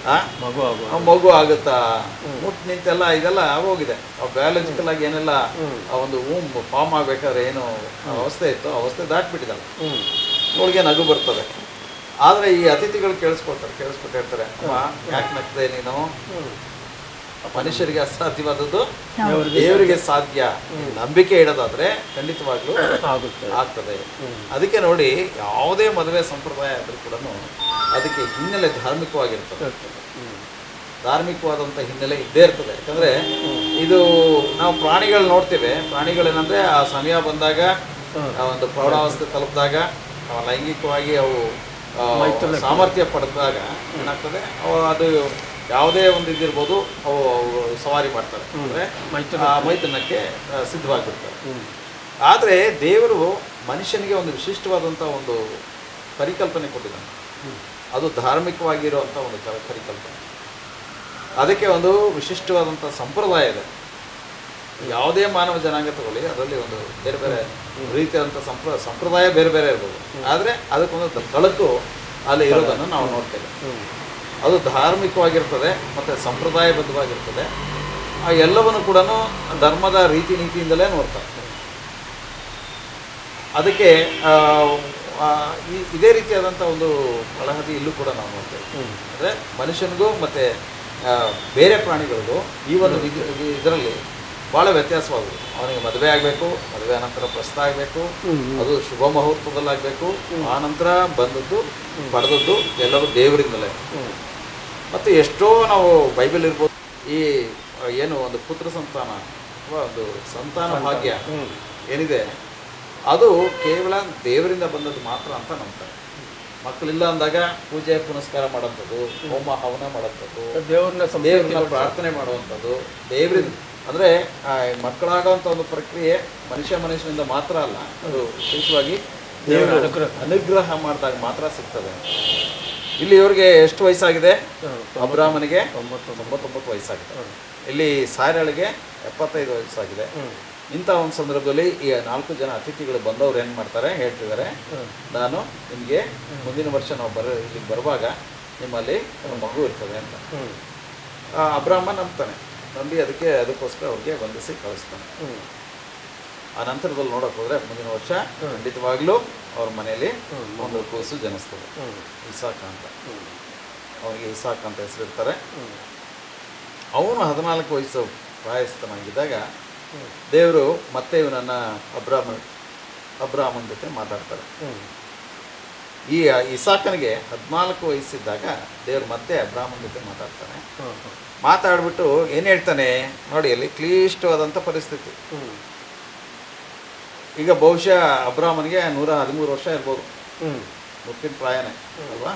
ಮಗು ಆಗುತ್ತಾ, ಮುಟ್ಟು ನಿಂತೆಲ್ಲ ಇದೆಲ್ಲ ಆಗೋಗಿದೆ. ಬಯಾಲಜಿಕಲ್ ಆಗಿ ಏನೆಲ್ಲ ಆ ಒಂದು ಫಾರ್ಮ್ ಆಗಬೇಕಾದ್ರೆ ಏನು ಅವಸ್ಥೆ ಇತ್ತು, ಅವಸ್ಥೆ ದಾಟ್ಬಿಟ್ಟಿದ್ದಲ್ಲ, ಅವಳಿಗೆ ನಗು ಬರ್ತದೆ. ಆದರೆ ಈ ಅತಿಥಿಗಳು ಕೇಳಿಸ್ಬಿಟ್ಟು ಹೇಳ್ತಾರೆ, ಅಮ್ಮ ಯಾಕೆ ನಗ್ತದೆ ನೀನು, ಮನುಷ್ಯರಿಗೆ ಅಸಾಧ್ಯವಾದದ್ದು ದೇವರಿಗೆ ಸಾಧ್ಯ, ನಂಬಿಕೆ ಇಡೋದಾದ್ರೆ ಖಂಡಿತವಾಗ್ಲೂ ಆಗ್ತದೆ. ಅದಕ್ಕೆ ನೋಡಿ, ಯಾವುದೇ ಮದುವೆ ಸಂಪ್ರದಾಯ ಆದರೂ ಕೂಡ ಅದಕ್ಕೆ ಹಿನ್ನೆಲೆ ಧಾರ್ಮಿಕವಾಗಿರ್ತದೆ, ಧಾರ್ಮಿಕವಾದಂಥ ಹಿನ್ನೆಲೆ ಇದ್ದೇ ಇರ್ತದೆ. ಯಾಕಂದರೆ ಇದು ನಾವು ಪ್ರಾಣಿಗಳು ನೋಡ್ತೇವೆ, ಪ್ರಾಣಿಗಳೇನಂದರೆ ಆ ಸಮಯ ಬಂದಾಗ ಒಂದು ಪ್ರೌಢಾವಸ್ಥೆ ತಲುಪಿದಾಗ ಲೈಂಗಿಕವಾಗಿ ಅವು ಸಾಮರ್ಥ್ಯ ಪಡೆದಾಗ ಏನಾಗ್ತದೆ, ಅದು ಯಾವುದೇ ಒಂದು ಇದಿರ್ಬೋದು, ಅವು ಸವಾರಿ ಮಾಡ್ತಾರೆ, ಅಂದರೆ ಮೈಥುನಕ್ಕೆ ಸಿದ್ಧವಾಗಿರ್ತಾರೆ. ಆದರೆ ದೇವರು ಮನುಷ್ಯನಿಗೆ ಒಂದು ವಿಶಿಷ್ಟವಾದಂಥ ಒಂದು ಪರಿಕಲ್ಪನೆ ಕೊಟ್ಟಿದ್ದಾನೆ. ಅದು ಧಾರ್ಮಿಕವಾಗಿರುವಂಥ ಒಂದು ಪರಿಕಲ್ಪನೆ. ಅದಕ್ಕೆ ಒಂದು ವಿಶಿಷ್ಟವಾದಂಥ ಸಂಪ್ರದಾಯ ಇದೆ. ಯಾವುದೇ ಮಾನವ ಜನಾಂಗ ತಗೊಳ್ಳಿ, ಅದರಲ್ಲಿ ಒಂದು ಬೇರೆ ಬೇರೆ ರೀತಿಯಾದಂಥ ಸಂಪ್ರದಾಯ ಬೇರೆ ಬೇರೆ ಇರ್ಬೋದು. ಆದರೆ ಅದಕ್ಕೊಂದು ತಳಕು ಅಲ್ಲಿ ಇರೋದನ್ನು ನಾವು ನೋಡ್ತೇವೆ. ಅದು ಧಾರ್ಮಿಕವಾಗಿರ್ತದೆ ಮತ್ತು ಸಂಪ್ರದಾಯಬದ್ಧವಾಗಿರ್ತದೆ. ಆ ಎಲ್ಲವನ್ನು ಕೂಡ ಧರ್ಮದ ರೀತಿ ನೀತಿಯಿಂದಲೇ ನೋಡ್ತಾರೆ. ಅದಕ್ಕೆ ಇದೇ ರೀತಿಯಾದಂಥ ಒಂದು ಒಳಹದಿ ಇಲ್ಲೂ ಕೂಡ ನಾವು ನೋಡ್ತೇವೆ. ಅಂದರೆ ಮನುಷ್ಯನಿಗೂ ಮತ್ತು ಬೇರೆ ಪ್ರಾಣಿಗಳಿಗೂ ಈ ಒಂದು ಇದರಲ್ಲಿ ಭಾಳ ವ್ಯತ್ಯಾಸವಾಗುವುದು. ಅವನಿಗೆ ಮದುವೆ ಆಗಬೇಕು, ಮದುವೆ ಆನಂತರ ಪ್ರಸ್ತ ಆಗಬೇಕು, ಅದು ಶುಭ ಮುಹೂರ್ತದಲ್ಲಾಗಬೇಕು, ಆ ನಂತರ ಬಂದದ್ದು ಪಡೆದದ್ದು ಎಲ್ಲವೂ ದೇವರಿಂದಲೇ. ಮತ್ತು ಎಷ್ಟೋ ನಾವು ಬೈಬಲ್ ಇರ್ಬೋದು, ಈ ಏನು ಒಂದು ಪುತ್ರ ಸಂತಾನ ಅಥವಾ ಒಂದು ಸಂತಾನ ಭಾಗ್ಯ ಏನಿದೆ, ಅದು ಕೇವಲ ದೇವರಿಂದ ಬಂದದ್ದು ಮಾತ್ರ ಅಂತ ನಂಬ್ತಾರೆ. ಮಕ್ಕಳಿಲ್ಲ ಅಂದಾಗ ಪೂಜೆ ಪುನಸ್ಕಾರ ಮಾಡೋಂಥದ್ದು, ಹೋಮ ಹವನ ಮಾಡೋಂಥದ್ದು, ದೇವ್ರನ್ನ ಪ್ರಾರ್ಥನೆ ಮಾಡುವಂಥದ್ದು ದೇವರಿಂದ. ಅಂದರೆ ಮಕ್ಕಳಾಗೋವಂಥ ಒಂದು ಪ್ರಕ್ರಿಯೆ ಮನುಷ್ಯನಿಂದ ಮಾತ್ರ ಅಲ್ಲ, ಅದು ವಿಶೇಷವಾಗಿ ದೇವರ ಅನುಗ್ರಹ ಮಾಡಿದಾಗ ಮಾತ್ರ ಸಿಗ್ತದೆ. ಇಲ್ಲಿ ಇವ್ರಿಗೆ ಎಷ್ಟು ವಯಸ್ಸಾಗಿದೆ? ಅಬ್ರಾಮನಿಗೆ 99 ವಯಸ್ಸಾಗಿದೆ. ಇಲ್ಲಿ ಸಾರಳಿಗೆ 75 ವಯಸ್ಸಾಗಿದೆ. ಇಂಥ ಒಂದು ಸಂದರ್ಭದಲ್ಲಿ ಈ 4 ಜನ ಅತಿಥಿಗಳು ಬಂದವ್ರು ಏನು ಮಾಡ್ತಾರೆ ಹೇಳ್ತಿದ್ದಾರೆ, ನಾನು ನಿಮಗೆ ಮುಂದಿನ ವರ್ಷ ನಾವು ಇಲ್ಲಿಗೆ ಬರುವಾಗ ನಿಮ್ಮಲ್ಲಿ ಮಗು ಇರ್ತದೆ ಅಂತ. ಅಬ್ರಾಮ ನಂಬ್ತಾನೆ. ನಂಬಿ ಅದಕ್ಕೋಸ್ಕರ ಅವ್ರಿಗೆ ವಂದಿಸಿ ಕಳಿಸ್ತಾನೆ. ಆ ನಂತರದಲ್ಲಿ ನೋಡೋಕೆ ಹೋದರೆ ಮುಂದಿನ ವರ್ಷ ಖಂಡಿತವಾಗ್ಲೂ ಅವ್ರ ಮನೆಯಲ್ಲಿ ಒಂದು ಕೂಸು ಜನಿಸ್ತದೆ, ಇಸಾಕ ಅಂತ. ಅವನಿಗೆ ಇಸಾಕ್ ಅಂತ ಹೆಸರಿರ್ತಾರೆ. ಅವನು 14 ವಯಸ್ಸು ಪ್ರಾಯಸ್ಥನಾಗಿದ್ದಾಗ ದೇವರು ಮತ್ತೆ ಇವನನ್ನು ಅಬ್ರಾಮನ ಜೊತೆ ಮಾತಾಡ್ತಾರೆ. ಈ ಇಸಾಕನಿಗೆ 14 ವಯಸ್ಸಿದ್ದಾಗ ದೇವರು ಮತ್ತೆ ಅಬ್ರಾಮನ ಜೊತೆ ಮಾತಾಡ್ತಾನೆ. ಮಾತಾಡ್ಬಿಟ್ಟು ಏನು ಹೇಳ್ತಾನೆ ನೋಡಿ, ಅಲ್ಲಿ ಕ್ಲಿಷ್ಟವಾದಂಥ ಪರಿಸ್ಥಿತಿ. ಈಗ ಬಹುಶಃ ಅಬ್ರಾಮನಿಗೆ 113 ವರ್ಷ ಇರ್ಬೋದು, ಮುಪ್ಪಿನ ಪ್ರಾಯನೇ ಅಲ್ವಾ.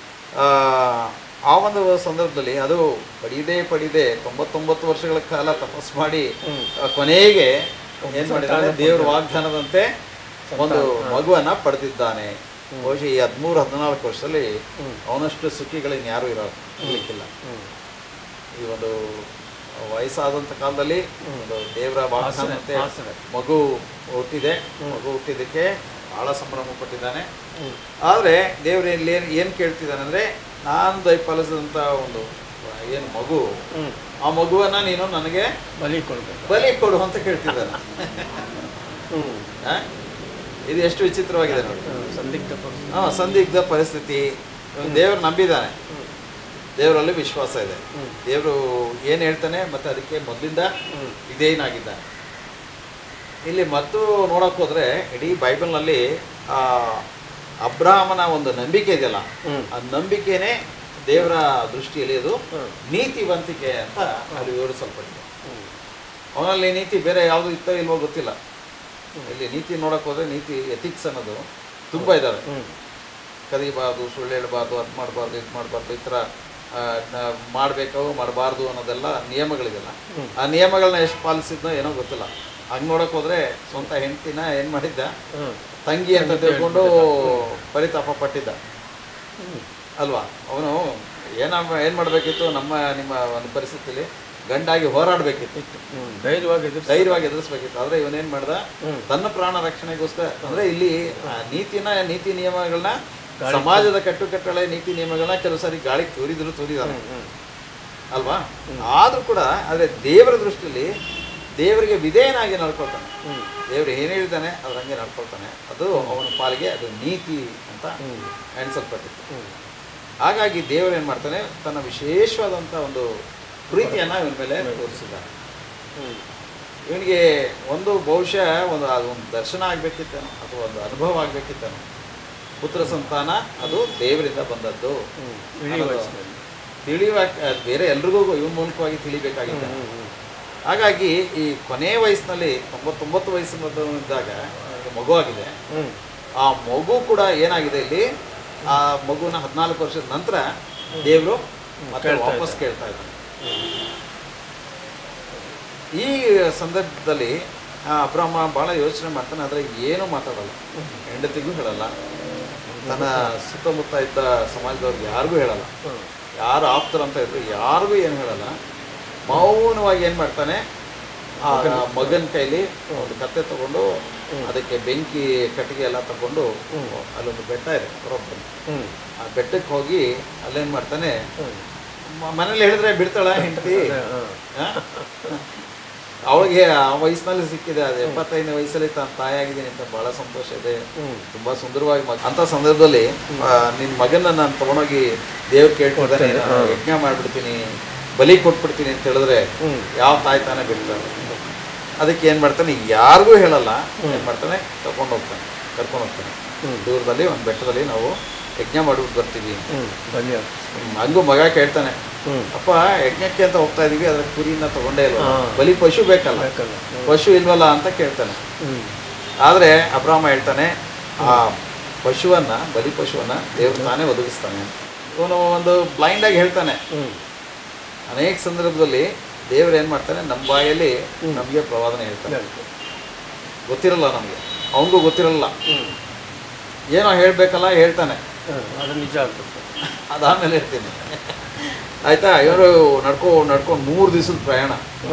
ಆ ಒಂದು ಸಂದರ್ಭದಲ್ಲಿ ಅದು ಪಡೆಯದೇ 99 ವರ್ಷಗಳ ಕಾಲ ತಪಸ್ ಮಾಡಿ ಕೊನೆಗೆ ಏನು ಮಾಡಿದ್ದಾನೆ, ದೇವರ ವಾಗ್ದಾನದಂತೆ ಒಂದು ಮಗುವನ್ನು ಪಡೆದಿದ್ದಾನೆ. ಬಹುಶಃ ಈ 13-14 ವರ್ಷದಲ್ಲಿ ಅವನಷ್ಟು ಸುಖಿಗಳಿನ್ ಯಾರೂ ಇರಲಿಕ್ಕಿಲ್ಲ. ಈ ಒಂದು ವಯಸ್ಸಾದಂಥ ಕಾಲದಲ್ಲಿ ಒಂದು ದೇವರ ವಾಗ್ದಾನದಂತೆ ಮಗು ಹುಟ್ಟಿದೆ. ಮಗು ಹುಟ್ಟಿದ್ದಕ್ಕೆ ಭಾಳ ಸಂಭ್ರಮ ಪಟ್ಟಿದ್ದಾನೆ. ಆದರೆ ದೇವರು ಏನು ಕೇಳ್ತಿದ್ದಾನೆ ಅಂದರೆ, ನಾನು ದಯಪಾಲಿಸಿದಂಥ ಒಂದು ಏನು ಮಗು, ಆ ಮಗುವನ್ನು ನೀನು ನನಗೆ ಬಲಿ ಕೊಡು ಅಂತ ಕೇಳ್ತಿದ್ದಾನೆ. ಇದು ಎಷ್ಟು ವಿಚಿತ್ರವಾಗಿದೆ ನೋಡಿ. ಸಂದಿಗ್ಧ ಪರಿಸ್ಥಿತಿ. ದೇವರು ನಂಬಿದ್ದಾನೆ, ದೇವರಲ್ಲಿ ವಿಶ್ವಾಸ ಇದೆ. ದೇವರು ಏನು ಹೇಳ್ತಾನೆ ಮತ್ತು ಅದಕ್ಕೆ ಮೊದಲಿಂದ ಇದೇನಾಗಿದ್ದಾನೆ. ಇಲ್ಲಿ ಮತ್ತು ನೋಡೋಕೆ ಹೋದರೆ ಇಡೀ ಬೈಬಲ್ನಲ್ಲಿ ಅಬ್ರಾಹಮನ ಒಂದು ನಂಬಿಕೆ ಇದೆಯಲ್ಲ, ಆ ನಂಬಿಕೆನೇ ದೇವರ ದೃಷ್ಟಿಯಲ್ಲಿ ಅದು ನೀತಿವಂತಿಕೆ ಅಂತ ಅಲ್ಲಿ ವಿವರಿಸಲ್ಪಟ್ಟಿದೆ. ಅವನಲ್ಲಿ ನೀತಿ ಬೇರೆ ಯಾವುದು ಇತ್ತೋ ಇಲ್ವೋ ಗೊತ್ತಿಲ್ಲ. ಇಲ್ಲಿ ನೀತಿ ನೋಡೋಕೆ ಹೋದರೆ ನೀತಿ ಎಥಿಕ್ಸ್ ಅನ್ನೋದು ತುಂಬ ಇದ್ದಾವೆ. ಕದಿಬಾರ್ದು, ಸುಳ್ಳು ಹೇಳಬಾರ್ದು, ಅದು ಮಾಡಬಾರ್ದು, ಇದು ಮಾಡಬಾರ್ದು, ಈ ಥರ ಮಾಡಬೇಕು ಮಾಡಬಾರ್ದು ಅನ್ನೋದೆಲ್ಲ ನಿಯಮಗಳಿದೆಲ್ಲ. ಆ ನಿಯಮಗಳನ್ನ ಎಷ್ಟು ಪಾಲಿಸಿದ್ನೋ ಏನೋ ಗೊತ್ತಿಲ್ಲ. ಹಂಗೆ ನೋಡೋಕೆ ಹೋದರೆ ಸ್ವಂತ ಹೆಂಡತಿನ ಏನು ಮಾಡಿದ್ದ, ತಂಗಿ ಅಂತ ತಿಳ್ಕೊಂಡು ಪರಿತಾಪ ಪಟ್ಟಿದ್ದ ಅಲ್ವಾ. ಅವನು ಏನು ಮಾಡಬೇಕಿತ್ತು, ನಿಮ್ಮ ಒಂದು ಪರಿಸ್ಥಿತಿಯಲ್ಲಿ ಗಂಡಾಗಿ ಹೋರಾಡಬೇಕಿತ್ತು, ಧೈರ್ಯವಾಗಿ ಎದುರಿಸ್ಬೇಕಿತ್ತು. ಆದರೆ ಇವನೇನು ಮಾಡ್ದ, ತನ್ನ ಪ್ರಾಣ ರಕ್ಷಣೆಗೋಸ್ಕರ. ಅಂದರೆ ಇಲ್ಲಿ ನೀತಿ ನಿಯಮಗಳನ್ನ, ಸಮಾಜದ ಕಟ್ಟುಕಟ್ಟಳೆ ನೀತಿ ನಿಯಮಗಳನ್ನ ಕೆಲವು ಸಾರಿ ಗಾಳಿಗೆ ತೂರಿದಾನೆ ಅಲ್ವಾ. ಆದರೂ ಕೂಡ ಆದರೆ ದೇವರ ದೃಷ್ಟಿಯಲ್ಲಿ ದೇವರಿಗೆ ವಿಧೇಯನಾಗಿ ನಡ್ಕೊಳ್ತಾನೆ. ದೇವರು ಏನು ಹೇಳಿದ್ದಾನೆ ಅದ್ರ ಹಂಗೆ ನಡ್ಕೊಳ್ತಾನೆ. ಅದು ಅವನ ಪಾಲಿಗೆ ಅದು ನೀತಿ ಅಂತ ಎಣಿಸಲ್ಪಟ್ಟಿತ್ತು. ಹಾಗಾಗಿ ದೇವರು ಏನು ಮಾಡ್ತಾನೆ, ತನ್ನ ವಿಶೇಷವಾದಂಥ ಒಂದು ಪ್ರೀತಿಯನ್ನು ಇವನ ಮೇಲೆ ತೋರಿಸಿದ್ದಾನೆ. ಇವನಿಗೆ ಒಂದು ಬಹುಶಃ ಅದೊಂದು ದರ್ಶನ ಆಗಬೇಕಿತ್ತೇನೋ ಅಥವಾ ಒಂದು ಅನುಭವ ಆಗಬೇಕಿತ್ತೇನೋ. ಪುತ್ರ ಸಂತಾನ ಅದು ದೇವರಿಂದ ಬಂದದ್ದು ಬೇರೆ ಎಲ್ರಿಗೂ ಇವನ ಮೂಲಕವಾಗಿ ತಿಳಿಬೇಕಾಗಿತ್ತು. ಹಾಗಾಗಿ ಈ ಕೊನೆಯ ವಯಸ್ಸಿನಲ್ಲಿ 99 ವಯಸ್ಸಿನದಾಗ ಮಗು ಆಗಿದೆ. ಆ ಮಗು ಕೂಡ ಏನಾಗಿದೆ ಇಲ್ಲಿ, ಆ ಮಗುನ 14 ವರ್ಷದ ನಂತರ ದೇವರು ಮತ್ತೆ ವಾಪಸ್ ಕೇಳ್ತಾ ಇದ್ದಾನೆ. ಈ ಸಂದರ್ಭದಲ್ಲಿ ಅಬ್ರಾಮ ಭಾಳ ಯೋಚನೆ ಮಾಡ್ತಾನೆ, ಆದರೆ ಏನೂ ಮಾತಾಡಲ್ಲ, ಹೆಂಡತಿಗೂ ಹೇಳಲ್ಲ, ತನ್ನ ಸುತ್ತಮುತ್ತ ಇದ್ದ ಸಮಾಜದವ್ರಿಗೆ ಯಾರಿಗೂ ಹೇಳಲ್ಲ, ಯಾರು ಆಪ್ತರಂತ ಇದ್ರು ಯಾರಿಗೂ ಏನು ಹೇಳಲ್ಲ. ಮೌನವಾಗಿ ಏನು ಮಾಡ್ತಾನೆ, ಆ ಮಗನ ಕೈಲಿ ಒಂದು ಕತ್ತೆ ತಗೊಂಡು ಅದಕ್ಕೆ ಬೆಂಕಿ ಕಟ್ಟಿಗೆ ಎಲ್ಲ ತಗೊಂಡು ಅಲ್ಲೊಂದು ಬೆಟ್ಟ ಇದೆ ಹೊರೊಬ್ಬನು, ಆ ಬೆಟ್ಟಕ್ಕೆ ಹೋಗಿ ಅಲ್ಲೇನು ಮಾಡ್ತಾನೆ, ಮನೇಲಿ ಹೇಳಿದ್ರೆ ಬಿಡ್ತಾಳ ಹೆಂಡತಿ, ಅವಳಿಗೆ ಆ ವಯಸ್ಸಿನಲ್ಲಿ ಸಿಕ್ಕಿದೆ, ಅದು 75ನೇ ವಯಸ್ಸಲ್ಲಿ ತಾನು ತಾಯಾಗಿದ್ದೀನಿ ಅಂತ ಭಾಳ ಸಂತೋಷ ಇದೆ, ತುಂಬ ಸುಂದರವಾಗಿ ಅಂಥ ಸಂದರ್ಭದಲ್ಲಿ ನಿನ್ನ ಮಗನ ನಾನು ತೊಗೊಂಡೋಗಿ ದೇವ್ರು ಕೇಳ್ಕೊಳ್ತಾನೆ, ಯಜ್ಞ ಮಾಡಿಬಿಡ್ತೀನಿ, ಬಲಿ ಕೊಟ್ಬಿಡ್ತೀನಿ ಅಂತ ಹೇಳಿದ್ರೆ ಯಾವ ತಾಯಿ ತಾನೇ ಬಿಡ್ತಾನೆ. ಅದಕ್ಕೆ ಏನು ಮಾಡ್ತಾನೆ, ಯಾರಿಗೂ ಹೇಳಲ್ಲ, ಏನು ಮಾಡ್ತಾನೆ, ಕರ್ಕೊಂಡು ಹೋಗ್ತಾನೆ ದೂರದಲ್ಲಿ ಒಂದು ಬೆಟ್ಟದಲ್ಲಿ ನಾವು ಯಜ್ಞ ಮಾಡ್ಬಿಟ್ಟು ಬರ್ತೀವಿ. ಹಂಗೂ ಮಗ ಕೇಳ್ತಾನೆ, ಅಪ್ಪ ಯಜ್ಞಕ್ಕೆ ಅಂತ ಹೋಗ್ತಾ ಇದೀವಿ, ಅದ್ರ ಕುರಿನ ತಗೊಂಡೇ ಇಲ್ವ, ಬಲಿ ಪಶು ಬೇಕಲ್ಲ, ಪಶು ಇಲ್ವಲ್ಲ ಅಂತ ಕೇಳ್ತಾನೆ. ಆದರೆ ಅಬ್ರಾಮ ಹೇಳ್ತಾನೆ, ಆ ಪಶುವನ್ನ, ಬಲಿ ಪಶುವನ್ನ ದೇವ್ರು ತಾನೇ ಒದಗಿಸ್ತಾನೆ. ಇವನು ಒಂದು ಬ್ಲೈಂಡಾಗಿ ಹೇಳ್ತಾನೆ. ಅನೇಕ ಸಂದರ್ಭದಲ್ಲಿ ದೇವ್ರು ಏನು ಮಾಡ್ತಾನೆ, ನಮ್ಮ ಬಾಯಲ್ಲಿ ನಮಗೆ ಪ್ರವಾದನೆ ಹೇಳ್ತಾನೆ, ಗೊತ್ತಿರಲ್ಲ ನಮಗೆ, ಅವನಿಗೂ ಗೊತ್ತಿರಲ್ಲ, ಏನೋ ಹೇಳಬೇಕಲ್ಲ ಹೇಳ್ತಾನೆ, ಅದು ನಿಜ ಆಗ್ತದೆ. ಅದಾದಮೇಲೆ ಹೇಳ್ತೀನಿ ಆಯಿತಾ. ಇವರು ನಡ್ಕೊಂಡು 3 ದಿವಸದ ಪ್ರಯಾಣ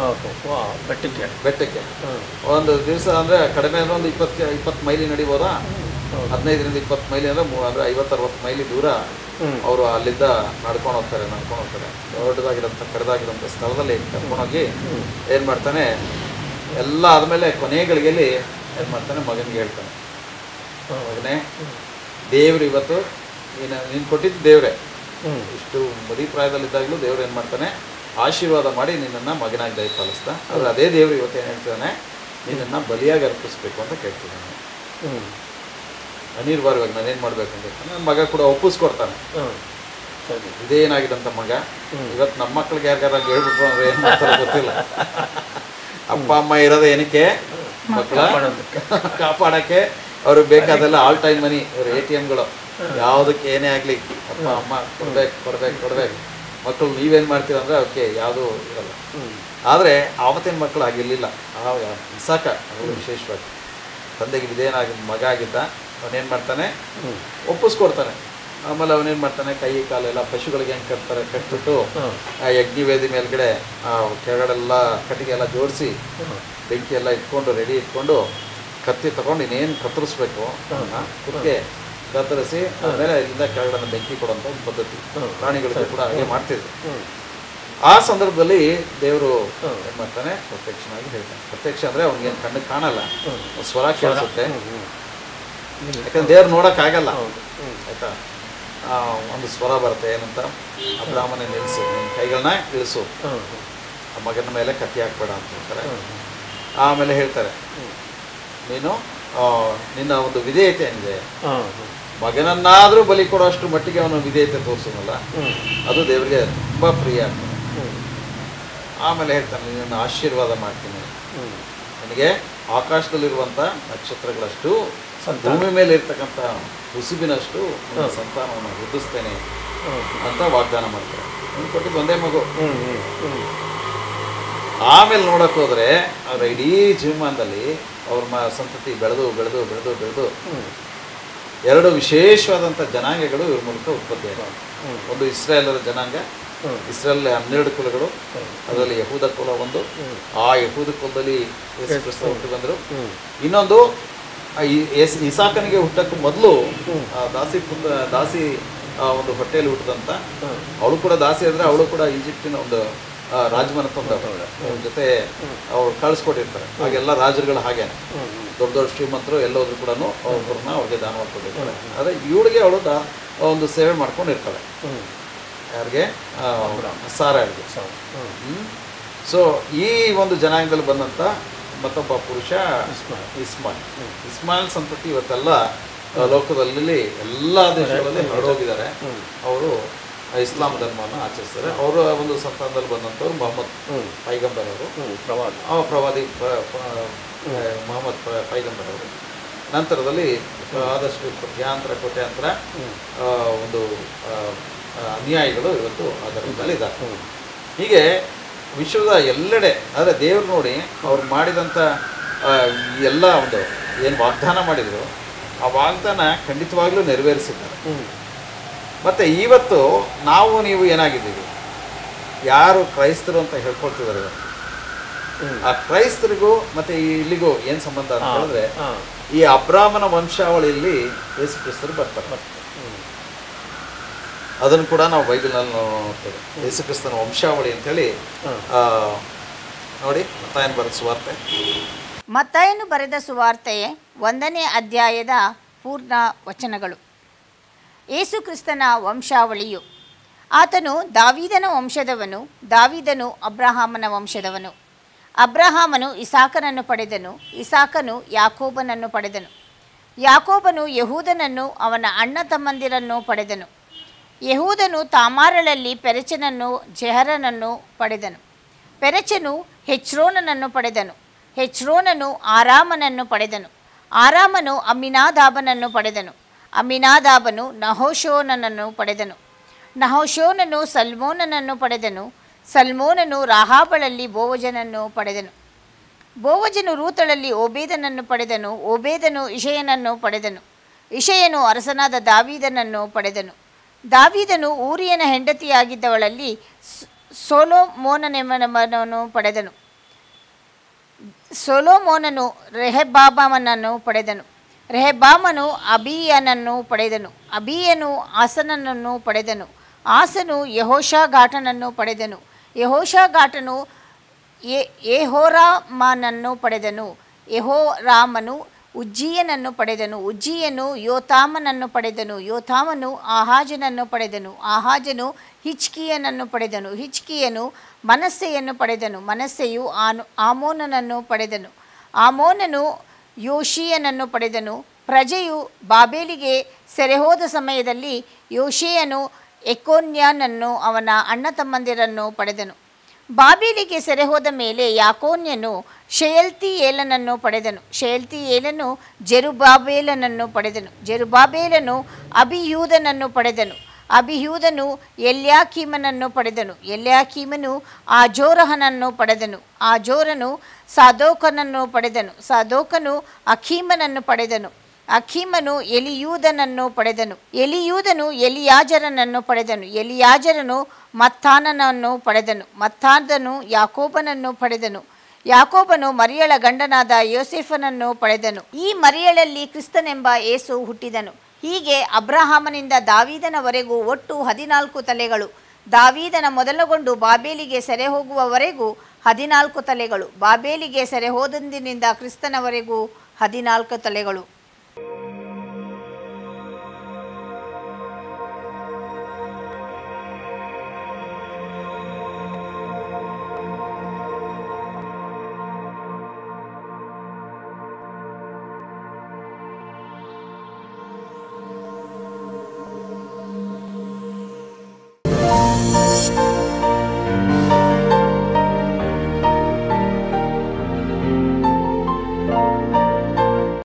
ಬೆಟ್ಟಕ್ಕೆ. ಒಂದು ದಿವಸ ಅಂದರೆ ಕಡಿಮೆ ಅಂದರೆ ಒಂದು 20 ಮೈಲಿ ನಡಿಬೋದಾ, 15ರಿಂದ 20 ಮೈಲಿ ಅಂದರೆ 50-60 ಮೈಲಿ ದೂರ ಅವರು ಅಲ್ಲಿಂದ ನಡ್ಕೊಂಡು ಹೋಗ್ತಾರೆ. ದೊಡ್ಡದಾಗಿರೋಂಥ ಕರೆದಾಗಿರೋಂಥ ಸ್ಥಳದಲ್ಲಿ ಕರ್ಕೊಂಡೋಗಿ ಏನು ಮಾಡ್ತಾನೆ, ಎಲ್ಲ ಆದಮೇಲೆ ಕೊನೆಗಳಿಗೆಲ್ಲಿ ಏನು ಮಾಡ್ತಾನೆ, ಮಗನಿಗೆ ಹೇಳ್ತಾನೆ, ಮಗನೇ ದೇವ್ರು ಇವತ್ತು ನೀನು ಕೊಟ್ಟಿದ್ದು ದೇವ್ರೆ, ಇಷ್ಟು ಮದಿ ಪ್ರಾಯದಲ್ಲಿದ್ದಾಗಲೂ ದೇವ್ರು ಏನು ಮಾಡ್ತಾನೆ, ಆಶೀರ್ವಾದ ಮಾಡಿ ನಿನ್ನನ್ನು ಮಗನಾಗಿ ದಯಪಾಲಿಸ್ತಾ, ಆದರೆ ಅದೇ ದೇವ್ರು ಇವತ್ತು ಏನು ಹೇಳ್ತಾನೆ, ನಿನ್ನನ್ನು ಬಲಿಯಾಗಿ ಅರ್ಪಿಸ್ಬೇಕು ಅಂತ ಕೇಳ್ತಿದ್ದಾನೆ. ಅನಿವಾರ್ಯವಾಗಿ ನಾನೇನು ಮಾಡಬೇಕು ಅಂತ ನನ್ನ ಮಗ ಕೂಡ ಒಪ್ಪಿಸ್ಕೊಡ್ತಾನೆ. ಇದೇನಾಗಿದ್ದಂಥ ಮಗ ಇವತ್ತು ನಮ್ಮ ಮಕ್ಳಿಗೆ ಯಾರಿಗಾರ ಹೇಳ್ಬಿಟ್ರು ಅಂದರೆ ಏನು ಮಾಡ್ತಾರೋ ಗೊತ್ತಿಲ್ಲ. ಅಪ್ಪ ಅಮ್ಮ ಇರೋದು ಏನಕ್ಕೆ, ಮಕ್ಕಳ ಕಾಪಾಡೋಕ್ಕೆ, ಅವ್ರಿಗೆ ಬೇಕಾದೆಲ್ಲ ಆಲ್ ಟೈಮ್ ಮನಿ, ಅವ್ರ ATMಗಳು, ಯಾವುದಕ್ಕೆ ಏನೇ ಆಗಲಿ ಅಪ್ಪ ಅಮ್ಮ ಕೊಡ್ಬೇಕು. ಮಕ್ಕಳು ನೀವೇನು ಮಾಡ್ತೀರ ಅಂದರೆ ಅವಕ್ಕೆ ಯಾವುದೂ ಇರಲ್ಲ. ಆದರೆ ಆವತ್ತಿನ ಮಕ್ಕಳು ಆಗಿರಲಿಲ್ಲ. ಇಸಾಕ ಅವರು ವಿಶೇಷವಾಗಿ ತಂದೆಗೆ ವಿಧೇಯನಾಗಿದ್ದ ಮಗ ಆಗಿದ್ದ. ಅವನೇನು ಮಾಡ್ತಾನೆ, ಒಪ್ಪಿಸ್ಕೊಡ್ತಾನೆ. ಆಮೇಲೆ ಅವನೇನು ಮಾಡ್ತಾನೆ, ಕೈ ಕಾಲೆಲ್ಲ ಪಶುಗಳಿಗೆ ಹೆಂಗೆ ಕಟ್ತಾರೆ, ಕಟ್ಬಿಟ್ಟು ಆ ಯಜ್ಞವೇದಿ ಮೇಲ್ಗಡೆ ಕೆಳಗಡೆಲ್ಲ ಕಟ್ಟಿಗೆ ಎಲ್ಲ ಜೋಡಿಸಿ ಬೆಂಕಿ ಎಲ್ಲ ಇಟ್ಕೊಂಡು ರೆಡಿ ಇಟ್ಕೊಂಡು ಕತ್ತಿ ತಗೊಂಡು ಇನ್ನೇನು ಕತ್ತರಿಸ್ಬೇಕು ಕುತ್ತಿಗೆ ಕತ್ತರಿಸಿ ಆಮೇಲೆ ಇಲ್ಲಿಂದ ಕೆಳಗಡೆ ಬೆಂಕಿ ಕೊಡುವಂಥ ಒಂದು ಪದ್ಧತಿ ಪ್ರಾಣಿಗಳಿಗೆ ಕೂಡ ಹಾಗೆ ಮಾಡ್ತಿದ್ರು. ಆ ಸಂದರ್ಭದಲ್ಲಿ ದೇವರು ಏನು ಮಾಡ್ತಾನೆ, ಪ್ರತ್ಯಕ್ಷನಾಗಿ ಹೇಳ್ತಾನೆ. ಪ್ರತ್ಯಕ್ಷ ಅಂದರೆ ಅವ್ನಿಗೇನು ಕಣ್ಣಿಗೆ ಕಾಣಲ್ಲ, ಸ್ವರ ಕೇಳಿಸುತ್ತೆ. ಯಾಕಂದ್ರೆ ದೇವ್ರು ನೋಡೋಕ್ಕಾಗಲ್ಲ, ಆಯಿತಾ. ಒಂದು ಸ್ವರ ಬರುತ್ತೆ, ಏನಂತ, ಅಬ್ರಾಮನೆ ನಿಲ್ಲಿಸು, ನಿನ್ನ ಕೈಗಳನ್ನ ಇಳಿಸು, ಆ ಮಗನ ಮೇಲೆ ಕತ್ತಿ ಹಾಕ್ಬೇಡ ಅಂತ ಹೇಳ್ತಾರೆ. ಆಮೇಲೆ ಹೇಳ್ತಾರೆ, ನೀನು ನಿನ್ನ ಒಂದು ವಿಧೇಯತೆ ಏನಿದೆ, ಮಗನನ್ನಾದರೂ ಬಲಿ ಕೊಡೋಷ್ಟು ಮಟ್ಟಿಗೆ ಅವನು ವಿಧೇಯತೆ ತೋರಿಸೋನಲ್ಲ, ಅದು ದೇವರಿಗೆ ತುಂಬ ಪ್ರಿಯ ಆಗ್ತದೆ. ಆಮೇಲೆ ಹೇಳ್ತಾನೆ, ನಿನ್ನನ್ನು ಆಶೀರ್ವಾದ ಮಾಡ್ತೀನಿ, ನನಗೆ ಆಕಾಶದಲ್ಲಿರುವಂಥ ನಕ್ಷತ್ರಗಳಷ್ಟು, ಭೂಮಿ ಮೇಲೆ ಇರ್ತಕ್ಕಂಥ ಹುಸುಬಿನಷ್ಟು ನನ್ನ ಸಂತಾನವನ್ನು ವೃದ್ಧಿಸ್ತೇನೆ ಅಂತ ವಾಗ್ದಾನ ಮಾಡ್ತಾರೆ. ಕೊಟ್ಟಿದ್ದು ಒಂದೇ ಮಗು. ಆಮೇಲೆ ನೋಡಕ್ಕೆ ಹೋದರೆ ಅವರ ಇಡೀ ಜೀವಮಾನದಲ್ಲಿ ಅವ್ರ ಸಂತತಿ ಬೆಳೆದು 2 ವಿಶೇಷವಾದಂಥ ಜನಾಂಗಗಳು ಇವ್ರ ಮೂಲಕ ಉತ್ಪತ್ತಿಯಾಗಿದೆ. ಒಂದು ಇಸ್ರಾಯೇಲರ ಜನಾಂಗ, ಇಸ್ರೇಲ್ 12 ಕುಲಗಳು, ಅದರಲ್ಲಿ ಯಹೂದ ಕುಲ ಒಂದು. ಆ ಯಹೂದ ಕುಲದಲ್ಲಿ ಯೇಸು ಕ್ರಿಸ್ತ ಹುಟ್ಟಿ ಬಂದರು. ಇನ್ನೊಂದು ಇಸಾಕನಿಗೆ ಹುಟ್ಟಕ್ಕೆ ಮೊದಲು ದಾಸಿ ಒಂದು ಹೊಟ್ಟೆಯಲ್ಲಿ ಹುಟ್ಟಿದಂಥ, ಅವಳು ಕೂಡ ದಾಸಿ ಅಂದರೆ ಅವಳು ಕೂಡ ಈಜಿಪ್ಟಿನ ಒಂದು ರಾಜಮನೆತನದ ಜೊತೆ ಅವ್ರು ಕಳಿಸ್ಕೊಟ್ಟಿರ್ತಾರೆ. ಹಾಗೆಲ್ಲ ರಾಜರುಗಳು ಹಾಗೇನೆ ದೊಡ್ಡ ಶ್ರೀಮಂತರು ಎಲ್ಲೋದ್ರು ಕೂಡ ಅವ್ರನ್ನ ಅವ್ರಿಗೆ ದಾನ ಮಾಡ್ಕೊಂಡಿರ್ತಾರೆ. ಆದರೆ ಇವಳಿಗೆ ಅವಳು ಒಂದು ಸೇವೆ ಮಾಡ್ಕೊಂಡಿರ್ತಾಳೆ. ಯಾರಿಗೆ? ಸಾರಾಳಿಗೆ. ಸೊ ಈ ಒಂದು ಜನಾಂಗದಲ್ಲಿ ಬಂದಂಥ ಮತ್ತೊಬ್ಬ ಪುರುಷ ಇಸ್ಮಾಯಿಲ್ ಸಂತತಿ ಇವತ್ತೆಲ್ಲ ಲೋಕದಲ್ಲಿ ಎಲ್ಲ ದೇಶಗಳಲ್ಲಿ ಹರಡೋಗಿದ್ದಾರೆ. ಅವರು ಇಸ್ಲಾಂ ಧರ್ಮವನ್ನು ಆಚರಿಸ್ತಾರೆ. ಅವರ ಒಂದು ಸಂತಾನದಲ್ಲಿ ಬಂದಂಥವ್ರು ಮೊಹಮ್ಮದ್ ಪೈಗಂಬರ್ ಅವರು, ಪ್ರವಾದಿ ಮೊಹಮ್ಮದ್ ಪೈಗಂಬರ್ ಅವರು. ನಂತರದಲ್ಲಿ ಆದಷ್ಟು ಕೋಟ್ಯಾಂತರ ಕೋಟ್ಯಾಂತರ ಒಂದು ಅನ್ಯಾಯಿಗಳು ಇವತ್ತು ಅದರ ಮೇಲೆ ಇದ್ದಾರೆ. ಹೀಗೆ ವಿಶ್ವದ ಎಲ್ಲೆಡೆ ಆದರೆ ದೇವರು ನೋಡಿ ಅವ್ರು ಮಾಡಿದಂಥ ಎಲ್ಲ ಒಂದು ಏನು ವಾಗ್ದಾನ ಮಾಡಿದರು ಆ ವಾಗ್ದಾನ ಖಂಡಿತವಾಗ್ಲೂ ನೆರವೇರಿಸಿದ್ದಾರೆ. ಮತ್ತು ಇವತ್ತು ನಾವು ನೀವು ಏನಾಗಿದ್ದೀವಿ, ಯಾರು ಕ್ರೈಸ್ತರು ಅಂತ ಹೇಳ್ಕೊಳ್ತಿದ್ದಾರೆ ಆ ಕ್ರೈಸ್ತರಿಗೂ ಮತ್ತು ಇಲ್ಲಿಗೂ ಏನು ಸಂಬಂಧ ಅಂತ ಹೇಳಿದ್ರೆ ಈ ಅಬ್ರಾಹ್ಮನ ವಂಶಾವಳಿಯಲ್ಲಿ ಯೇಸು ಕ್ರಿಸ್ತರು ಬರ್ತಾರೆ. ಅದನ್ನು ಕೂಡ ನಾವು ಬೈಬಲ್ನಲ್ಲಿ ನೋಡ್ತೇವೆ. ಯೇಸು ಕ್ರಿಸ್ತನ ವಂಶಾವಳಿ ಅಂತೇಳಿ ನೋಡಿ ಮತ್ತಾಯನು ಬರೆದ ಸುವಾರ್ತೆ. ಮತ್ತಾಯನು ಬರೆದ ಸುವಾರ್ತೆಯೇ 1ನೇ ಅಧ್ಯಾಯದ ಪೂರ್ಣ ವಚನಗಳು. ಯೇಸು ಕ್ರಿಸ್ತನ ವಂಶಾವಳಿಯು, ಆತನು ದಾವೀದನ ವಂಶದವನು, ದಾವೀದನು ಅಬ್ರಹಾಮನ ವಂಶದವನು, ಅಬ್ರಹಾಮನು ಇಸಾಕನನ್ನು ಪಡೆದನು, ಇಸಾಕನು ಯಾಕೋಬನನ್ನು ಪಡೆದನು, ಯಾಕೋಬನು ಯಹೂದನನ್ನು ಅವನ ಅಣ್ಣ ತಮ್ಮಂದಿರನ್ನು ಪಡೆದನು, ಯಹೂದನು ತಾಮಾರಳಲ್ಲಿ ಪೆರೆಚನನ್ನು ಜೆಹರನನ್ನು ಪಡೆದನು, ಪೆರೆಚನು ಹೆಚ್ರೋನನನ್ನು ಪಡೆದನು, ಹೆಚ್ರೋನನು ಆರಾಮನನ್ನು ಪಡೆದನು, ಆರಾಮನು ಅಮ್ಮಿನಾದಾಬನನ್ನು ಪಡೆದನು, ಅಮ್ಮಿನಾದಾಬನು ನಹೋಶೋನನನ್ನು ಪಡೆದನು, ನಹೋಶೋನನು ಸಲ್ಮೋನನನ್ನು ಪಡೆದನು, ಸಲ್ಮೋನನು ರಾಹಾಬಳಲ್ಲಿ ಬೋವಜನನ್ನು ಪಡೆದನು, ಬೋವಜನು ರೂತಳಲ್ಲಿ ಓಬೇದನನ್ನು ಪಡೆದನು, ಓಬೇದನು ಇಷಯನನ್ನು ಪಡೆದನು, ಇಷಯನು ಅರಸನಾದ ದಾವೀದನನ್ನು ಪಡೆದನು, ದಾವೀದನು ಊರಿಯನ ಹೆಂಡತಿಯಾಗಿದ್ದವಳಲ್ಲಿ ಸೊಲೊಮೋನನೆಂಬವನನ್ನು ಪಡೆದನು, ಸೊಲೊಮೋನನು ರೆಹಬ್ಬಾಮನನ್ನು ಪಡೆದನು, ರೆಹಬ್ಬಾಮನು ಅಬೀಯನನ್ನು ಪಡೆದನು, ಅಬೀಯನು ಆಸನನನ್ನು ಪಡೆದನು, ಆಸನು ಯೆಹೋಷಾಗಾಟನನ್ನು ಪಡೆದನು, ಯೆಹೋಷಾಗಾಟನು ಯೆಹೋರಾಮನನ್ನು ಪಡೆದನು, ಯೆಹೋರಾಮನು ಉಜ್ಜೀಯನನ್ನು ಪಡೆದನು, ಉಜ್ಜೀಯನು ಯೋತಾಮನನ್ನು ಪಡೆದನು, ಯೋತಾಮನು ಆಹಾಜನನ್ನು ಪಡೆದನು, ಆಹಾಜನು ಹಿಚ್ಕಿಯನನ್ನು ಪಡೆದನು, ಹಿಚ್ಕಿಯನು ಮನಸ್ಸೆಯನ್ನು ಪಡೆದನು, ಮನಸ್ಸೆಯು ಆಮೋನನನ್ನು ಪಡೆದನು, ಆಮೋನನು ಯೋಷಿಯನನ್ನು ಪಡೆದನು. ಪ್ರಜೆಯು ಬಾಬೇಲಿಗೆ ಸೆರೆಹೋದ ಸಮಯದಲ್ಲಿ ಯೋಷಿಯನು ಎಕೋನ್ಯನನ್ನು ಅವನ ಅಣ್ಣ ತಮ್ಮಂದಿರನ್ನು ಪಡೆದನು. ಬಾಬೇಲಿಗೆ ಸೆರೆಹೋದ ಮೇಲೆ ಯಾಕೋನ್ಯನು ಶೆಯಲ್ತಿಯೇಲನನ್ನು ಪಡೆದನು, ಶೆಯಲ್ತಿಯೇಲನು ಜೆರುಬಾಬೇಲನನ್ನು ಪಡೆದನು, ಜೆರುಬಾಬೇಲನು ಅಬಿಯೂದನನ್ನು ಪಡೆದನು, ಅಬಿಯೂದನು ಎಲ್ಯಾಕೀಮನನ್ನು ಪಡೆದನು, ಎಲ್ಯಾಕೀಮನು ಆಜೋರಹನನ್ನು ಪಡೆದನು, ಆಜೋರನು ಸಾದೋಕನನ್ನು ಪಡೆದನು, ಸಾದೋಕನು ಅಖೀಮನನ್ನು ಪಡೆದನು, ಅಖೀಮನು ಎಲಿಯೂದನನ್ನು ಪಡೆದನು, ಎಲಿಯೂದನು ಎಲಿಯಾಜರನನ್ನು ಪಡೆದನು, ಎಲಿಯಾಜರನು ಮತ್ತಾನನನ್ನು ಪಡೆದನು, ಮತ್ತಾನನು ಯಾಕೋಬನನ್ನು ಪಡೆದನು, ಯಾಕೋಬನು ಮರಿಯಳ ಗಂಡನಾದ ಯೋಸೇಫನನ್ನು ಪಡೆದನು. ಈ ಮರಿಯಳಲ್ಲಿ ಕ್ರಿಸ್ತನೆಂಬ ಯೇಸು ಹುಟ್ಟಿದನು. ಹೀಗೆ ಅಬ್ರಹಾಮನಿಂದ ದಾವೀದನವರೆಗೂ ಒಟ್ಟು 14 ತಲೆಗಳು, ದಾವೀದನ ಮೊದಲುಗೊಂಡು ಬಾಬೇಲಿಗೆ ಸೆರೆ ಹೋಗುವವರೆಗೂ 14 ತಲೆಗಳು, ಬಾಬೇಲಿಗೆ ಸೆರೆ ಹೋದಂದಿನಿಂದ ಕ್ರಿಸ್ತನವರೆಗೂ 14 ತಲೆಗಳು.